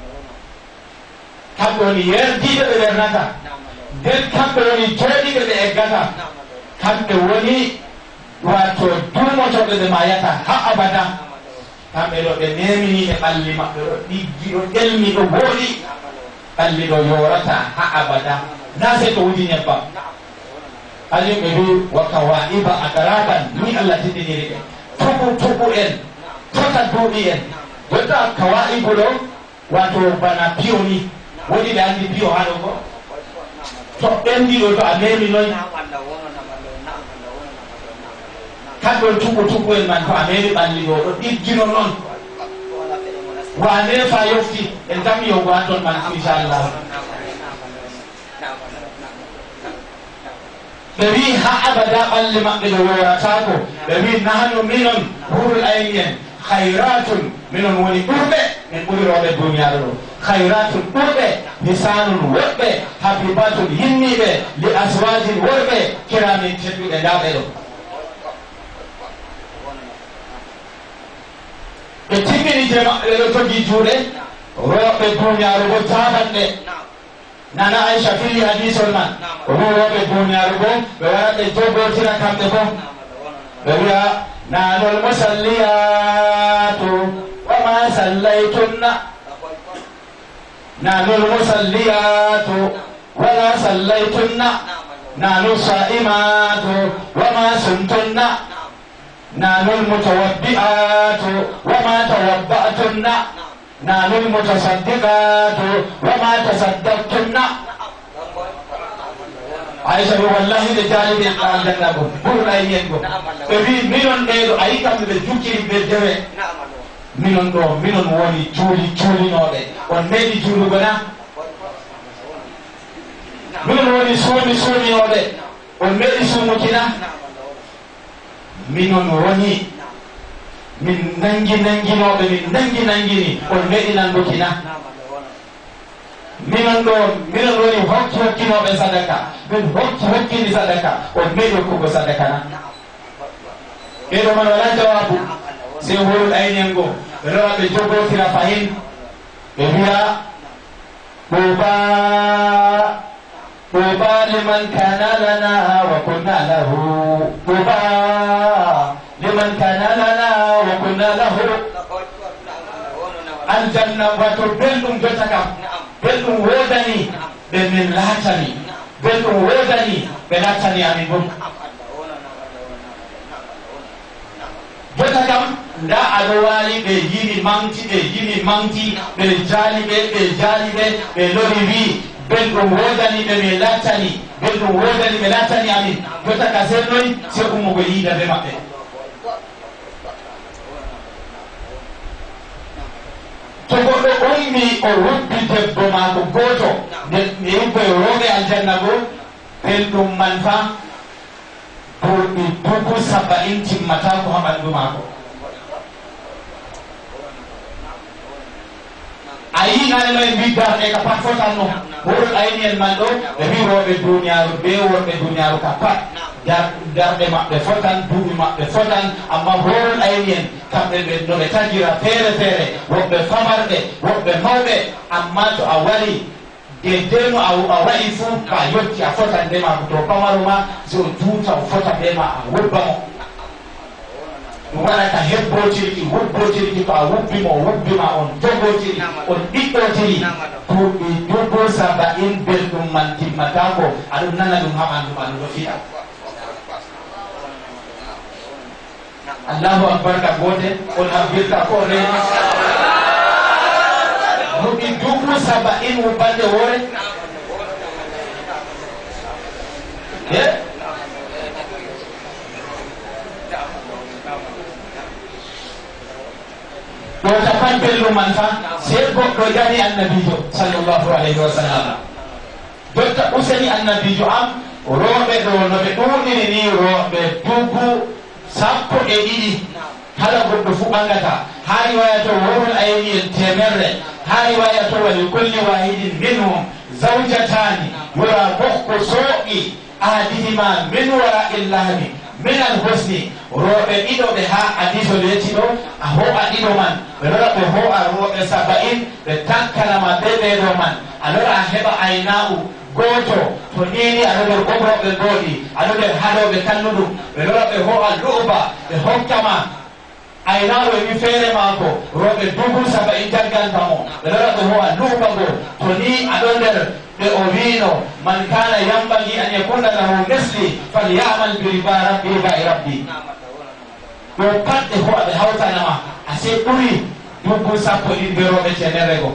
kamɓe woni yerdiɓe ɓe ɓernata nden kamɓe woni jooɗiɓe ɓe eggata kamɓe woni wato dumotoɓe ɓe mayata ha abada kamɓe ɗo ɓe neminiɓe ɓalli maɓɓe ɗo ɗiggi ɗo ɗelmi ɗo booɗi ɓalli ɗo yorata ha abada na se to wudi ñebbam kañum ɓe wi wa kawaiba agaraban ni allah tindiniri ɓe tuɓu en tota duuɓi en jotta kawaibu ɗo wato bana piyo ni woni ɓe andi piyo haɗo ko to ɓendiɗo to a memi noy kamɓe tuɓu en man to a memi ɓalli ɗo ɗo ɗiggino noon wane fa yofti en tam yogo ha toon man inchallah ɓe wi ha abada ɓalli maɓɓe ɗo yoratako ɓe wi nahno minon hurul ayni en hayratun minon woni ɓurɓe min ɓuri rewɓe duniyaru ɗo hayratun ɓurɓe hisanun woɗɓe habibatun yinniɓe li aswajin worɓe kiramin tedduɓe ndaɓe ɗo ɓe timmini je maɓɓe ɗo jogi juuɗe rewɓe duniyaru bo jaɓanɓe nana aicha fili hadisol man rewɓe duniyaru bo ɓe wara ɓe jogotira kamɓe bo ɓe wiya nanol musalliyatu wama sallaytunna nanol musalliyatu wala sallaytunna nanu sa'imatu wama sumtunna nanol mutawabbi'atu wama tawabba'tunna nanol mutasaddiqatu wama tasaddaqtunna aicha wi wallahi ɓe jaaliɓe aljanna go ɓurɗa e yen go ɓe wi minon ɓeɗo ayi kamɓe ɓe jukkiri ɓe dewe minon ɗo minon woni cuulinoɓe on meeɗi juulugo na minon woni suuminoɓe on meeɗi suumukina minon woni min nanginoɓe min nangini on meeɗi nangukina minon woni hokkinoɓe sadaka min hokkini sadaka on meeɗi hokkugo sadaka na ɓeɗo man wala jawabu se hurul ayni en go rewa ɓe jogotira fahin ɓe wiya طوبى لمن كان لنا وكنا له طوبى لمن كان لنا وكنا له الجنة وتبلهم جتكم بلهم ودني بمن لاتني بلهم ودني بلاتني أمين جتكم nda aɗo waali ɓe yini manti ɓe jaali ɓe lori wi belɗum wodani ɓe min lattani belɗum wodani ɓe lattani amin jotta ka sennoy se ummugo yiida be maɓɓe to goɗɗo ummi o wubbi debbo maako gooto nde yimɓoye rooɓe aljanna go belɗum man fa ɓurɗi dubu 70 timmatako ha ɓanndu maako a yi nane no en mbi darɗe ka pat fotanno hurul ayni en man ɗo ɓe wi rewɓe duniyaru be worɓe duniyaru ka pat darɗe maɓɓe fotan duuɓi maɓɓe fotan amma hurul ayni en kamɓe ɓe no ɓe tagira feere feere woɓɓe famarɓe woɓɓe mawɓe amma to a wari dedeno a waɗi fuu ko a yetti a fotan nde ma to pamaro ma so juuta o fota ɓe ma a wobba mo ɗum waɗata hebbotiri wubbotiri to a wubbimo o wubbima on jogotiri on ɓiɗɗotiri duuɓi dubu 70 belɗum man timmatako aɗum nana ɗum ha ɓandu ma ɗum ɗo fiɗa Allahu akbar ka gote on habbirta ko ne muɗi dubu 70 ubbande wore ɗo tapan bellu man fa sey goɗɗo yani annabijo sallllahu alayhi wa sallam jotta useni annabijo am rooɓe ɗo no ɓe ɗuɗiri ni rooɓe dubu 12 kala goɗɗo fu ɓangata ha riwaya to worol ayni en temerre ha riwaya to wali kulli wahidin minhum zawjatani yura bokko sooƴi ahadihima min wara illahi min alhusni rooɓe ɗiɗo ɓe ha adiso leeti ɗo a hoɓa ɗiɗo man ɓe lora ɓe ho'a rooɓe 70 ɓe takkanama ɓe ɓeɗo man a lora a heɓa ayna'u goto to nini aɗo nder gomroɓe gooɗi aɗo nder haɗoɓe kalluɗum ɓe lora ɓe ho'a lu'uba ɓe hokkama aynaɓe wi feere maako rooɓe dubu 70 jaggantamo ɓe lora ɓe ho'a lu'uba ngo to ni aɗo nder ɓe o wino man kana yambagi an yakuna lahu misli falyamal bibai rabbi ɗo pat ɓe ho'a ɓe hawtanama ase ɓuri dubu 10 ɓe rooɓe tenerego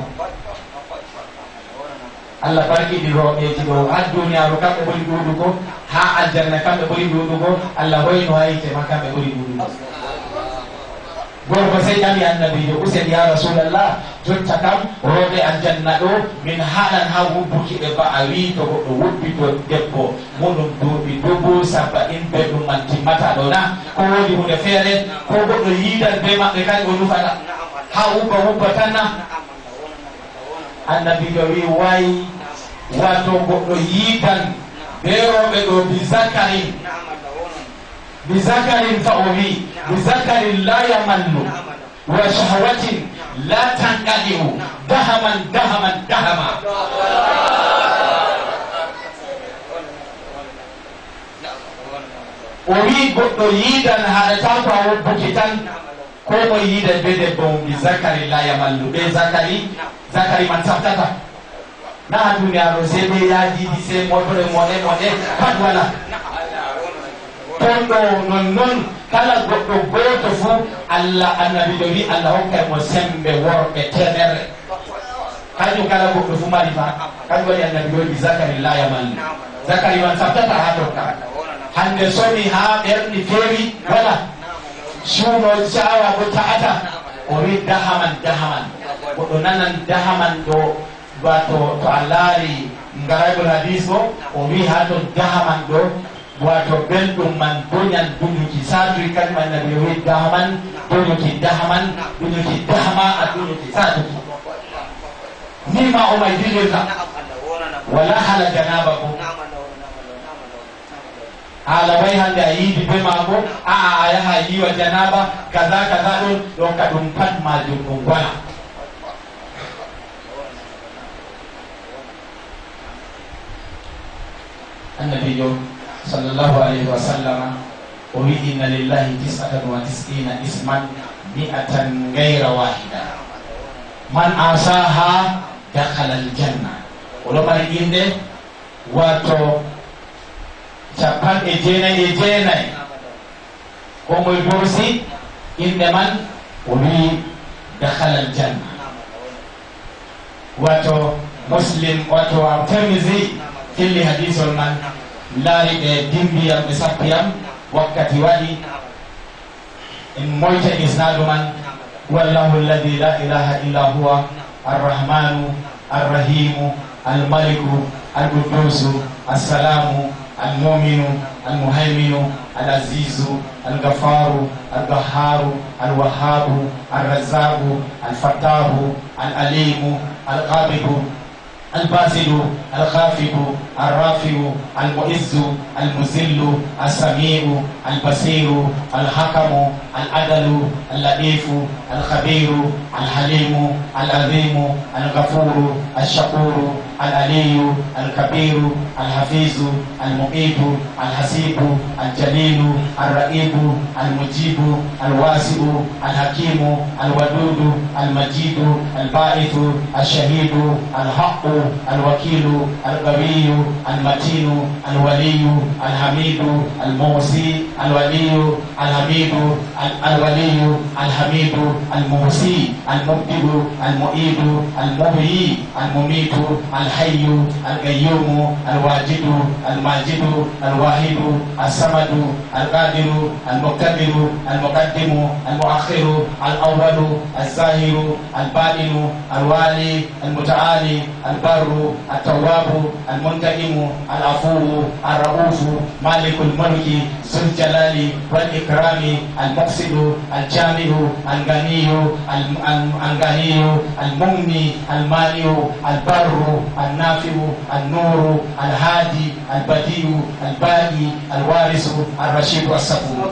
Allah barkiɗi rooɓeji ɗo ha duniyaru kamɓe ɓuri ɗuɗugo ha aljanna kamɓe ɓuri ɗuɗugo Allah hoyno hayitema kamɓe ɓuri ɗuɗugo gorko sey ƴami annabijo usen ya rasulallah jotta kam rooɓe aljanna ɗo min haɗan ha wubbuki ɓe ba a wi to goɗɗo wubbi to debbo muɗum duuɓi dubu 70 ɓe ɗum man timmata ɗo na ko wodi hunde feere ko goɗɗo yiidan be maɓɓe kadi o nufata ha wubba tan na annabijo wi wayi wato goɗɗo yiidan be rooɓe ɗo bi zakarin fa o wi bi zakarin la yamallu wa shahwatin la tanqadi'u dahaman dahama o wi goɗɗo yiidan haɗata ko a wobbuki tan ko mo yiidan be debbo mum bi zakari la yamallu be zakari man saftata na duniyaru se be yajiɗi se motore moɗe pat wala ton ɗo non kala goɗɗo goto fu Allah annabijo wi Allah hokkay mo sembe worɓe temerre kañum kala goɗɗo fu mari fa kañum waɗi annabijo bi zakari la yamallu zakari man saftata ha tokka hande somi ha ɓerɗi fewi wala suuno cawa ko ta'ata o wi dahaman goɗɗo nanan dahaman ɗo wato to a laari ngaraybol hadis o o wi ha to dahaman ɗo wato belɗum man doñan duñuki satuki kadi annabi o wi dahaman duñuki dahaman duñuki dahama a duñuki satuki ni ma o may dilirta wala hala janaba ko haala way hande a yiidi be maako a yaha yiwa janaba kaza ɗon ɗo ka ɗum pat majum ɗum wala annabijo sallllahu alayhi wa sallama o wi inna lillahi 99 isman mi'atan gayra wahida man asaha dakhala aljanna oɗo mari inde wato 99 ko moye dorsi inde man o wi dakhala aljanna wato muslim wato Tirmidhi filli hadisol man laari ɓe dimbiyam ɓe sappiyam wakkati waɗi en moyta isnadu man wallahu alladi la ilaha illa huwa arrahmanu arrahimu almaliku alqudusu assalamu المؤمن المهيمن العزيز الغفار القهار الوهاب الرزاق الفتاح العليم القابض الباسل الخافض الرافع المعز المذل السميع البصير الحكم العدل اللطيف الخبير الحليم العظيم الغفور الشكور العلي الكبير الحفيظ المقيت الحسيب الجليل الرقيب المجيب الواسع الحكيم الودود المجيد الباعث الشهيد الحق الوكيل القوي المتين الولي الحميد الموصي الولي الحميد الولي الحميد المحصي المبدئ المعيد المحيي المميت الحي القيوم الواجد الماجد الواحد الصمد القادر المقتدر المقدم المؤخر الأول الظاهر الباطن الوالي المتعالي البر التواب المنتقم العفو الرؤوف مالك الملك ذو الجلال والإكرام المقصد الجامع الغني المغني المانع البر النافع النور الهادي البديع الباقي الوارث الرشيد الصبور.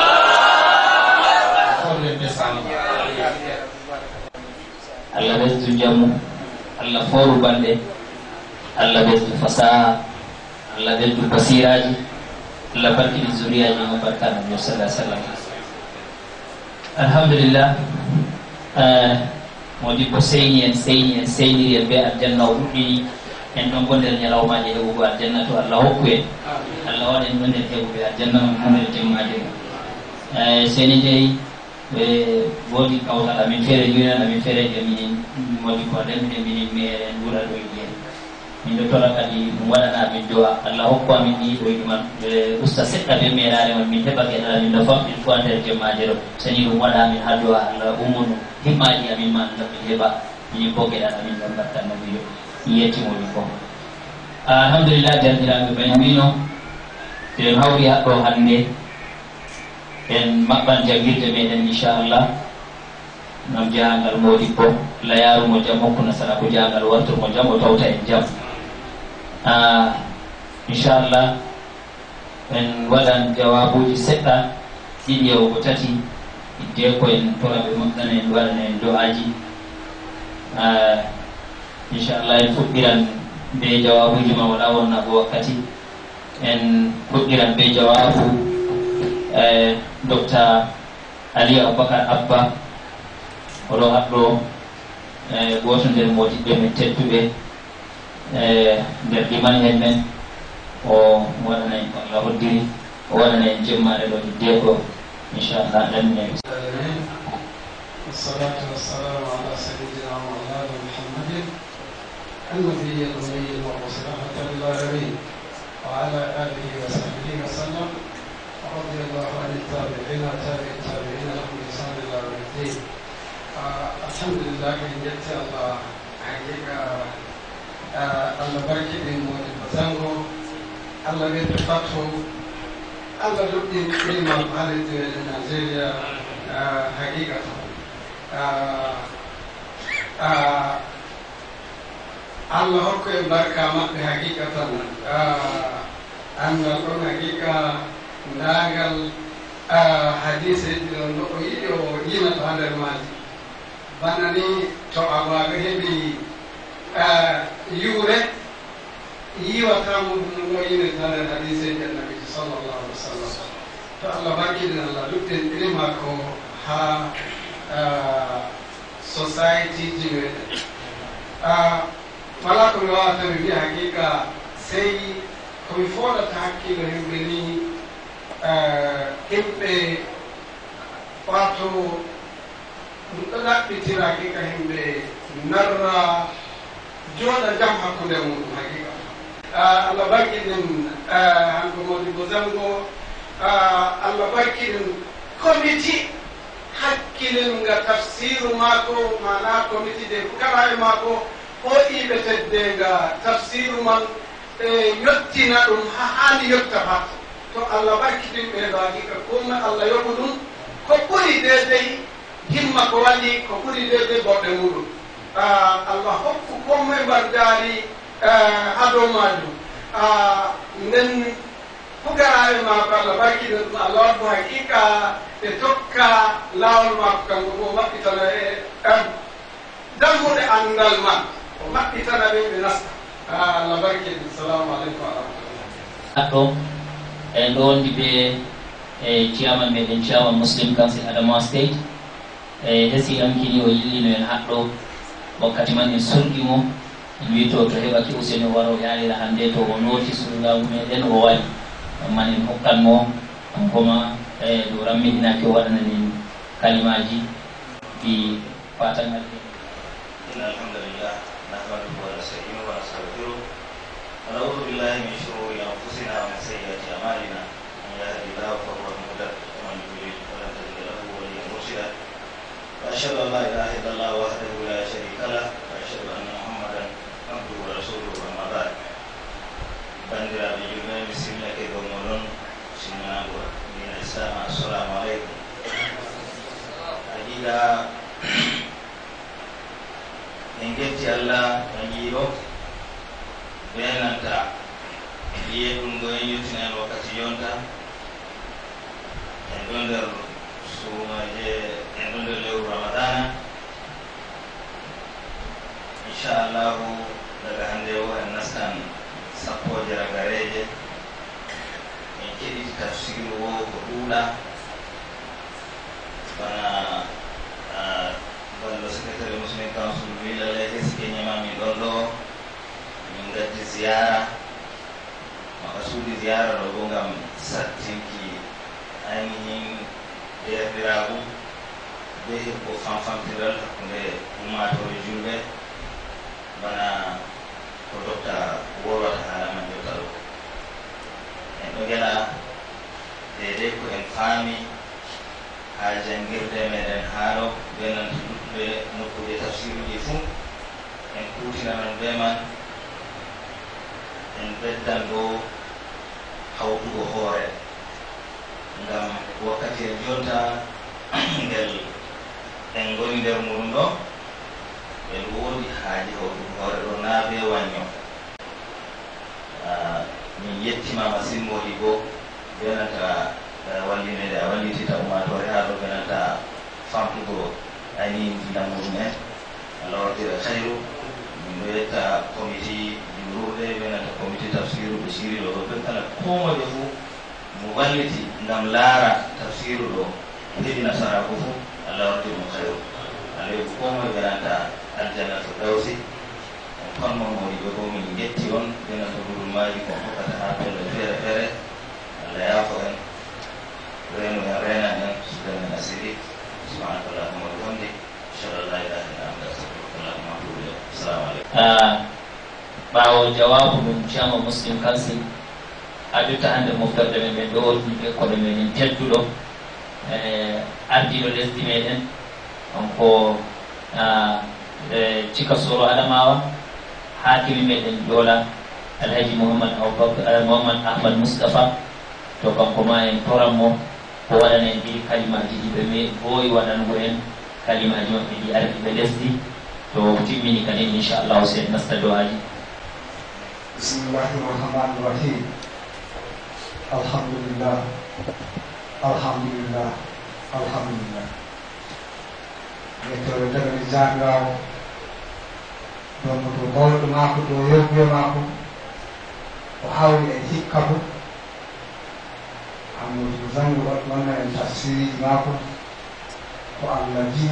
Allah ɓesdu jamu, Allah foru balɗe, Allah ɓesdu fasaha, Allah ɓesdu basiraji, Allah barkini zuriyaji mo barka Nabi sallallahu alaihi wasallam. Alhamdulillah, modi ko seyni en seyniri en be aljanna o ɗuɗɗini en ɗon gondel ñalawmaji heɓugo aljanna to Allah hokku en, Allah waɗa en ɗon en heɓuɓe aljanna mumel jemmaji seni jeyi ɓe woodi kawtal amin feere junan amin feere je minin modi ko ndemde minin meeɗen wura ɗo yiyen min ɗo tola kadi ɗum waɗana amin du'a Allah hokku amin ɗi ɗoyɗi man ɓe usta seɗɗa ɓe meeɗare man min heɓa geɗal amin ɗo famɗin fo nder jemmaje ɗo sani ɗum waɗa amin ha du'a Allah ummuno himmaji amin man ɗo min heɓa minin bo geɗal amin ɗon mbattanno wiyo yettimoɗi fof. Alhamdulillah jardiraɓe ɓen mbino eɗen hawri haɗɗo hannde en maɓɓan jangirde meɗen inchallah ngam jahangal modibbo Allah yarumo jaam hokku nasara ko jahangal warturmo jaam o tawta en jaam. Inchallah en waɗan jawabuji seɗɗa ɗiɗi yawgo tati hidde ko en toraɓe moƴƴana en waɗana en do'aji. Inchallah en fuɗɗiran be jawabuji ma wala wonna bo wakkati en fuɗɗiran be jawabu Dr. Ali Abubakar Abba oɗo haɗɗo goto nder modiɓɓe men tedduɓe nder liman en men o waɗana en Allah hoddiri o waɗana en jemmare ɗo hidde ɗo inchallah ɗanne. والصلاة والسلام على سيدنا مولانا محمد النبي الأمي المبعوث رحمة للعالمين وعلى آله وصحبه وسلم. رضي الله عن التابعين وتابع التابعين لهم بإحسان إلى يوم الدين. الحمد لله إن جئت الله حقيقة الله بركة من مولد بزنغو الله بيت فتحه الله ربي كلمة على نيجيريا حقيقة الله هو بركة ما بحقيقة أن الله حقيقة ndagal hadise no yiɗo yina to nder maji bana ni to awaga heɓi yuure yiwata mum no yinirta nder hadise je nabiji sallllahu alih wa sallam to Allah barkidin Allah ɗuɗɗen ɗirima ko ha society ji meɗen wala ko mi wawata mi wiya hakika sey komi foɗata hakkilo himɓe ni himɓe wato ɗum ɗo ɗaɓɓitira hakika himɓe narra jooɗa jam hakkunde muɗum hakika Allah barkiɗin hanko Modibo Zango Allah barkiɗin committee hakkillinga tafsiru maako mana committee de fukaraɓe maako hoɗiɓe teddenga tafsiru man yottina ɗum ha hani yotta fa to Allah barkiɗin ɓe ɗo hakika kuma Allah yoɓu ɗum ko ɓuri dedey himma ko waɗi ko ɓuri dedey boɗɗe muɗum Allah hokku kommoye mbardari ha dow majum nden fugaraɓe maako Allah barkiɗin ɗum Allah waddu hakika ɓe tokka lawol maako kanko bo maɓɓitana e dammuɗe andal man o maɓɓitana ɓe ɓe nasta Allah barkiɗin. Assalamu aleykum wa rahmatullah. En ɗo wondi ɓe chairman meɗen chairman Muslim Council Adamawa State hesi ankini o yillino en haɗɗo wakkati man en surgi mo en wi to heɓaki useni waro yarira hannde to o nooti surgamu meɗen o waɗi man en hokkan mo kankoma ɗo rammiɗinaki o waɗananin kalimaji ɗi fatangal ɗi. إن الحمد لله نحمده ونستعينه ونستغفره ونعوذ بالله من شرور أنفسنا ومن سيئات أعمالنا من يهده الله فهو المهتد ومن يضلل فلن تجد له وليا مرشدا وأشهد أن لا إله إلا الله وحده لا شريك له وأشهد أن محمدا عبده ورسوله أما بعد bandiraɓe julɓe bisimillake dow moɗon simnago dina islam assalamu aleykum haqiqa en getti Allah en yiiɗo be nanta yiye ɗum ɗo en yettinen wakkati yonta en ɗo nder suumaje en ɗo nder lewru ramadana inchallahu daga hande o en nastan sappoje ragareje en keɗiti tafsiru o ko ɗuuɗa bana ballo secrétaire muslim council wi lallay heske ñamamin ɗon ɗo min gaddi ziyara makasudi ziyara ɗo bo ngam sattinki ainihin derɗiragu be heɓɓo fanfantiral hakkunde ummatore julɓe bana ko docta wolwata haala man jotta ɗo en ɗo geɗa dedei ko en faami ha jangirde meɗen haɗo be nanta luttuɓe nokkuje tafsiruji fuu en kutinanon be man en beddan ɗo hawtugo hoore ngam wakkati en jonta ngel en goni nder muɗum ɗo en woodi haaji hawtugo hoore ɗo naa be wañño min yettima masin moɗi bo be nanta wallinede a wallitita ummatore haa ɗo ɓe nanta famtugo ayni dina muɗum en allah waɗira hayru min ɗo yetta comité jururɗe ɓe nanta comité tafsiru ɓe siri ɗo ɗo ɓe kala komoɓe fuu mo walliti ngam laara tafsiru ɗo heɓi nasaraku fuu allah waɗir ɗum hayru allah yoɓi komoɓe ɓe nanta aljanna to dawsi on konmo moni ɓe bo min getti on ɓe nanta gudummaji ko hokkata haa pelle feere feere allah yaafo en reno en rena en sudamen asiri subhanaka allahumma wa bihamdik ashhadu an la ilaha illa anta astaghfiruka wa atubu ilayk assalamu aleykum ɓaawo jawabu ɗum ciyama muslim council ha jotta hannde moftarde men ɓe ɗo woldi ɓe koɗo meɗen tedduɗo ardiɗo lesdi meɗen on ko cika soro adamawa hakimi meɗen joola alhaji mouhamad ahmad moustapha to kanko ma en toranmo ko waɗana en ɗi kalimaji ɗi ɓe ɓooyi waɗango en kalimaji maɓɓe ɗi ardi ɓe lesdi to timmini kadi inchallahu se en nasta do'aji. bismillahi rahmani rahim alhamdulillah alhamdulillah alhamdulillah yettore dagani jangirawo ɗonno to bawɗo maako to yewɓe maako o hawri e hikka bo amadou zango waɗɗonna en tafsiriji maako ko allah ji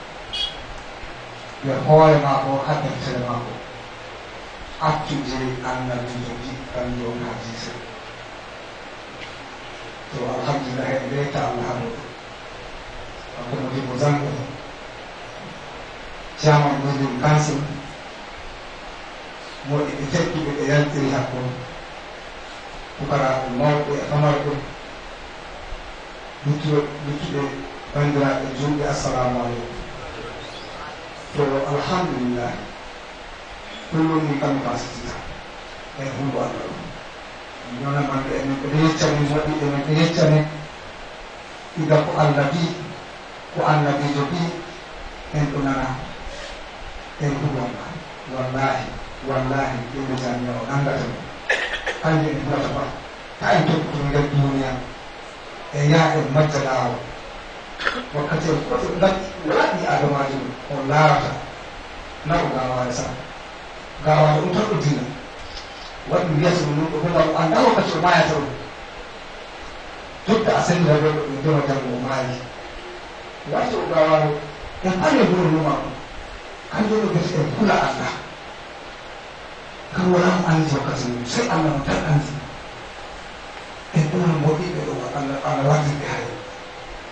ɓe hoore maako ha deftere maako accude annabijo ji kanjum on hadise to alhamdulillah en ɓeyta allah haɗo akono dimo zango chairman muslim council moɗi ɓe tedduɓe ɓe yaltiri hakko pukaraɓe mawɓe e famarɓe luttuɓe bandiraɓe julɓe assalamu aleykum to alhamdulillah kullum ni kam basitita e hundu allah ɗum nona manɓe enen ɓeɗe yeccani moɗiɓe men ɓe yeccani iga ko allah bi ko annabijo bi en ɗo nana en hugonga wallahi wallahi ɓeɓe jamiya o nangata ɗum hande en huwata ba ta en tokkoto nder duniya e yaa en majja laawo wakkati en kote waɗi adamajo o laarata naɗo gawaare sa gawaare ɗum tan ɗo dina waɗi wiyata ɗum ɗum ɗo ngam o annda wakkati o mayata ɗum jotta a sendira ɓe ɗo ɗum joma jango o maayi warta o gawaare en palle guro numa ɗum kanjum ɗo gete en pula allah kam wala mo andi wakkati mum sey allah mo tan andi en ɗumno moɗiɓe ɗo allah wardirɓe hay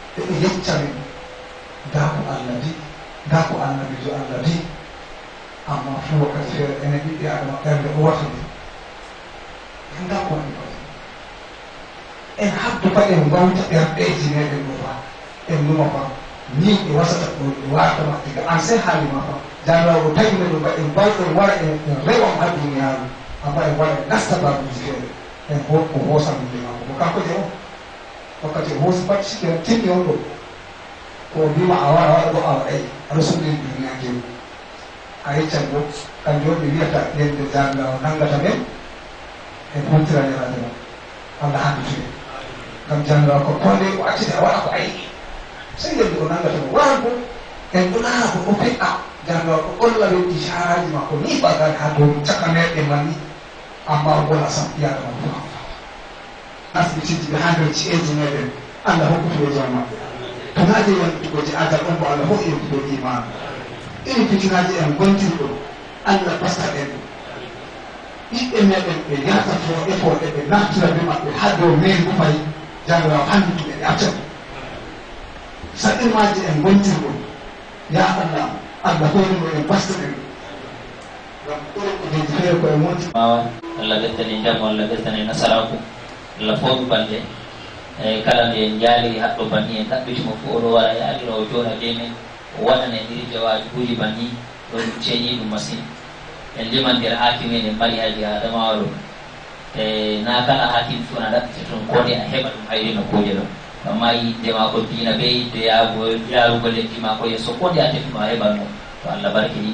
ɓe yeccamin da ko Allah di da ko annabijo Allah di amma fu wakkati feere enen ɓiɓɓe adama ɓernde o watande en da ko woni koy en habdu fa en gawta ɗerɗeji meɗen ɗo fa en numa fa ni e wasata ɗo watama diga an sey haalima fa jannirawo tawine ɗo ba en mbawɗen wara en rewam ha duniyaaru amma en waɗa en nasta babuji feere en ko hoosan ndemako ko kanko je o wakkati o hoosi pat sikki on timmi on ɗo ko mbima a wara waɗa ɗo a waɗay aɗa sohli duniya jewu a yeccan ɗo kanjum on ɓe wiyata yende jannirawo nangata men en huntiranerade ma Allah handutuɓe ngam jannirawo ko konde o accide a waɗa ko a yiɗi sey yende o nangata mo wara ko en ɗo laara ko ɗo feƴƴa jannirawo ko olla weddi haraji ma ko ni bagani ha dow caka meɗe man ni amma o gola sam ɓiyadama fof asibitiji ɓe ha nder ci'eji meɗen Allah hokkutuɓe jam maɓɓe to naaje yontugoji adal on bo Allah hoɗi yontuɗo iman irin fitinaji en gontiri ɗo Allah basta ɗen ɗum ɓiɓɓe meɗen ɓe yatato efoɗe ɓe naftira be maɓɓe ha dow men bo fayi jannirawo handutuɓe ɓe acca ɗum saɗirmaji en gontiri ɗo ya Allah Allah hoynimo en basta ɗen ngam ɗoɗo kujeji feere koye monti mawa Allah ɓeddani jam Allah ɓeddani nasaraku Allah fooɓi balɗe eyi kala nde en jaaliri haɗɗo banni en ɗaɓɓitimo fo oɗo wara yaalira o jooɗa be men o waɗana en ɗiri jawaji ɓuri banni ɗo ɗum ceeñi ɗum masine en liman nder hakimen en mbaɗi haji adamawa ɗo e na kala hakim fu na ɗaɓɓita toon kode a heɓa ɗum hayri no kuuje ɗo amma yidde ma ko diina be yidde yaarugo lekki ma ko yesso ko nde a tefino a heɓanno to Allah barkini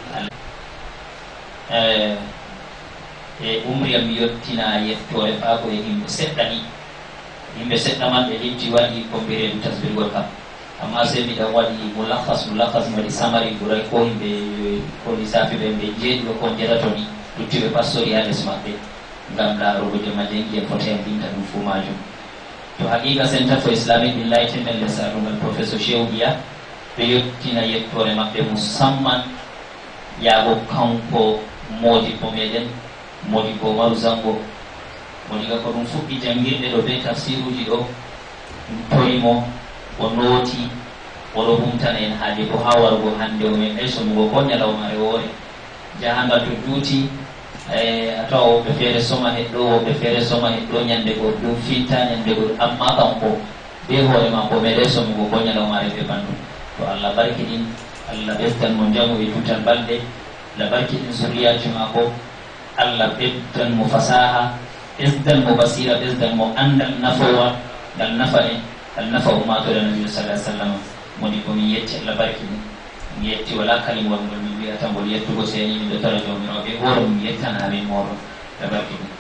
e umriyam mi yettina yettore faa ko e yimɓe seɗɗa ni yimɓe seɗɗa man ɓe limti waɗi ko mbireedu tasbirgol kam amma sei miɗan waɗi mulakas mi waɗi samari ɓuray ko yimɓe ko lissafi ɓe ɓe jeeɗi ɗo ko jeɗato ni luttiɓe pastori ha les maɓɓe ngam laarugo joma jengi en foti en binta ɗum fuu majum to haqiqa center for islamic enlightenment les arungal professeur Cheikh Biya ɓe yettina yettore maɓɓe musamman yaago kanko modi po meɗen modi ko waru zango modiga ko ɗum fuɗɗi jangirɗe ɗo be tafsiruji ɗo ɗum toyimo o nooti oɗo humtana en haaje ko ha warugo hande o men ɗay somugo ko ñalawmare woore jahangal to juuti a tawa woɓɓe feere soma heɗɗo woɓɓe feere soma heɗɗo ñande go ɗum fitta ñande go amma kanko be hoore ma ko meɗay somugo ko ñalawmare ɓe ɓandu to Allah barkiɗin Allah ɓesdan mo jamu e tutal balɗe Allah barkiɗin zuriyaji mako Allah ɓesdan mo fasaha ɓesdan mo basira ɓesdan mo andal nafowa ngal nafa en ngal nafa ummatore nabiyu sallah sallam moni komin yetti Allah barkiɗin mi yetti wala kalimwol ngol min wiyata ngol yettugo seni min ɗo tara jomiraɓe hoore mum yettana amin moɗon Allah barkiɗin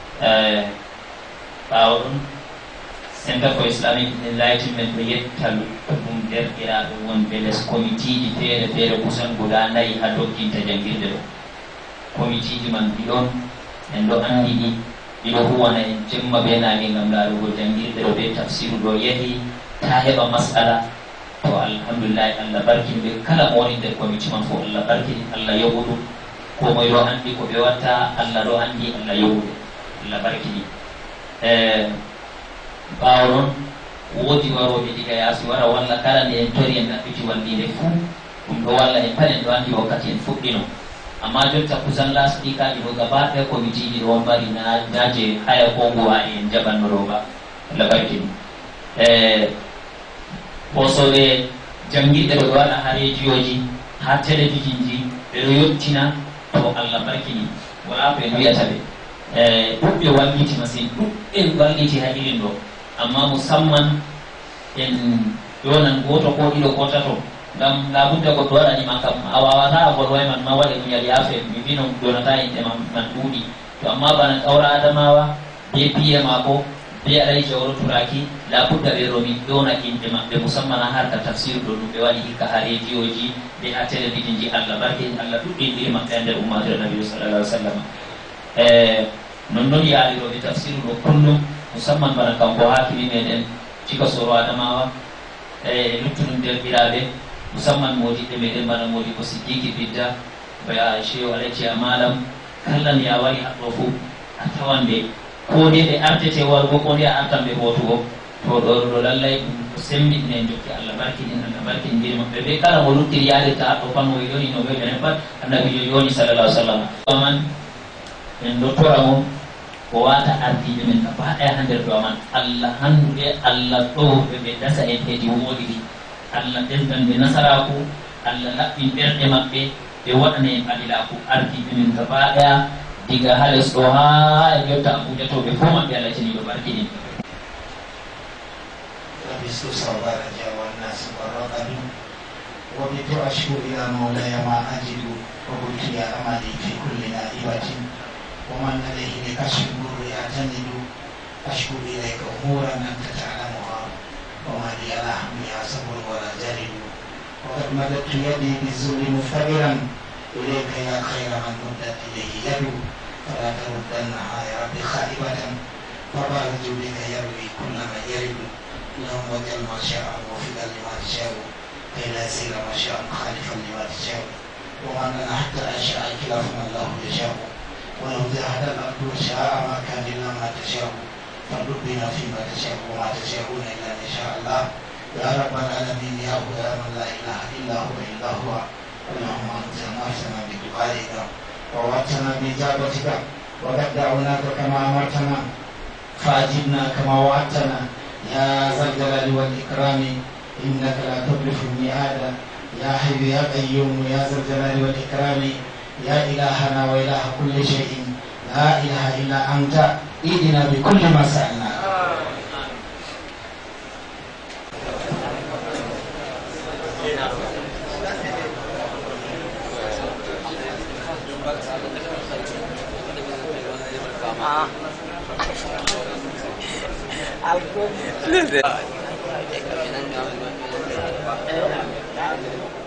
ɓawo ɗum center for islamic enlightenment ɓe yetta ɗum derɗiraɓe wonɓe les committee ji feere feere kusan guda 4 ha dogginta jangirde ɗo committee ji man ɗiɗon en ɗo andi ɗi ɗiɗo huwana en jemma be nani ngam laarugo jangirde ɗo be tafsiru ɗo yeehi ta heɓa masala to alhamdulillahi Allah barkini ɓe kala mo woni nder committee man fof Allah barkini Allah yoɓuɗum ko moye ɗo andi ko ɓe watta Allah ɗo andi Allah yoɓuɓe Allah barkini ɓaawo noon woodi waroɓe diga yaasi wara walla kala nde en tori en ɗaɓɓiti wallide fuu ɗum ɗo walla en pat en ɗo andi wakkati en fuɗɗino amma jotta kusan lasɗikaji ɗo gaba ɗaya committee ji ɗo on mbari naje haya ko nguwa en jaɓanno ɗo ba Allah barkini hosoɓe jangirɗe ɗo waɗa ha radioji ha télévision ji ɓeɗo yettina to Allah barkini wala ko en wiyata ɓe ɗuɓɓe walliti masine ɗuɓɓe walliti ha irin ɗo amma musamman en yonan goto ko ɗiɗo ko tato ngam labudda goɗɗo waɗanima kam a wawata a bolway man ma waɗe muñal yaafe mi mbino donata inɗe man ɗuuɗi to amma bana ƙawra adamawa be piye mako be aɗay jawro turaki labudda ɓe ɗo min ɗona inɗe maɓɓe musamman ha harka tafsir ɗo ɗum ɓe waɗi hikka ha radio ji be ha télévision ji Allah barke Allah ɗuɗɗindiri maɓɓe e nder ummatore nabiyu sallallah alih w sallam nonnoon yaaliroɓe tafsir ɗo kullum musamman bana kanko hakimi meɗen cika soro adamawa e luttuɗum derɗiraɓe musamman modiɓɓe meɗen bana modi ko siddiki bidda baya cheikh alaji a malam kala mi a wari haɗɗo fo a tawande ko nde ɓe artete warugo ko nde a artan ɓe hotugo to ɗo lallay ɗum ko sembiɗinen jokki Allah barkinin Allah barkinindiri maɓɓe ɓe kala mo luttiri yaade ta ɗo pan o yoni no ɓeɓenen pat annabijo yoni sallallah sallam man en dottora mum ko wata ardiɓe men gaba ɗaya ha nder doman Allah handuɓe Allah ɗoɓe ɓe dasa en heedi woɗiri Allah ɓesdan ɓe nasaraku Allah laɓɓin ɓerɗe maɓɓe ɓe waɗana en ɓalilaku ardiɓe men gaba ɗaya diga ha les ɗo ha e jotta Abuja to ɓe fo maɓɓe Allah teniɗo barkinin مثل صبر الرجاء والناس والرغب وبت أشكو إلى مولاي ما أجد وقلت يا أملي في كل نائبة ومن عليه لكشف الضر يعتمد أشكو إليك أمورا أنت تعلمها وما لي على حملها صبر ولا جرد وقد مددت يدي بالذل مفتقرا إليك يا خير من مدت إليه يد فلا تردنها يا رب خائبة فبارج بك يروي كل ما يرد اللهم اجعل ما شاء موفقا لما تشاء كي لا يصير ما شاء مخالفا لما تشاء ومن انا حتى اشاء خلاف ما الله يشاء ولو جاهد الارض وشاء ما كان الا ما تشاء فاردد بنا فيما تشاء وما تشاءون الا ان يشاء الله يا رب العالمين يا هو يا من لا اله الا هو اللهم انت امرتنا بدعائك ووعدتنا باجابتك وقد دعوناك كما امرتنا فاجبنا كما وعدتنا يا ذا الجلال والإكرام إنك لا تخلف الميعاد يا حي يا قيوم يا ذا الجلال والإكرام يا إلهنا وإله كل شيء لا إله إلا أنت إيدنا بكل ما سألنا Algo.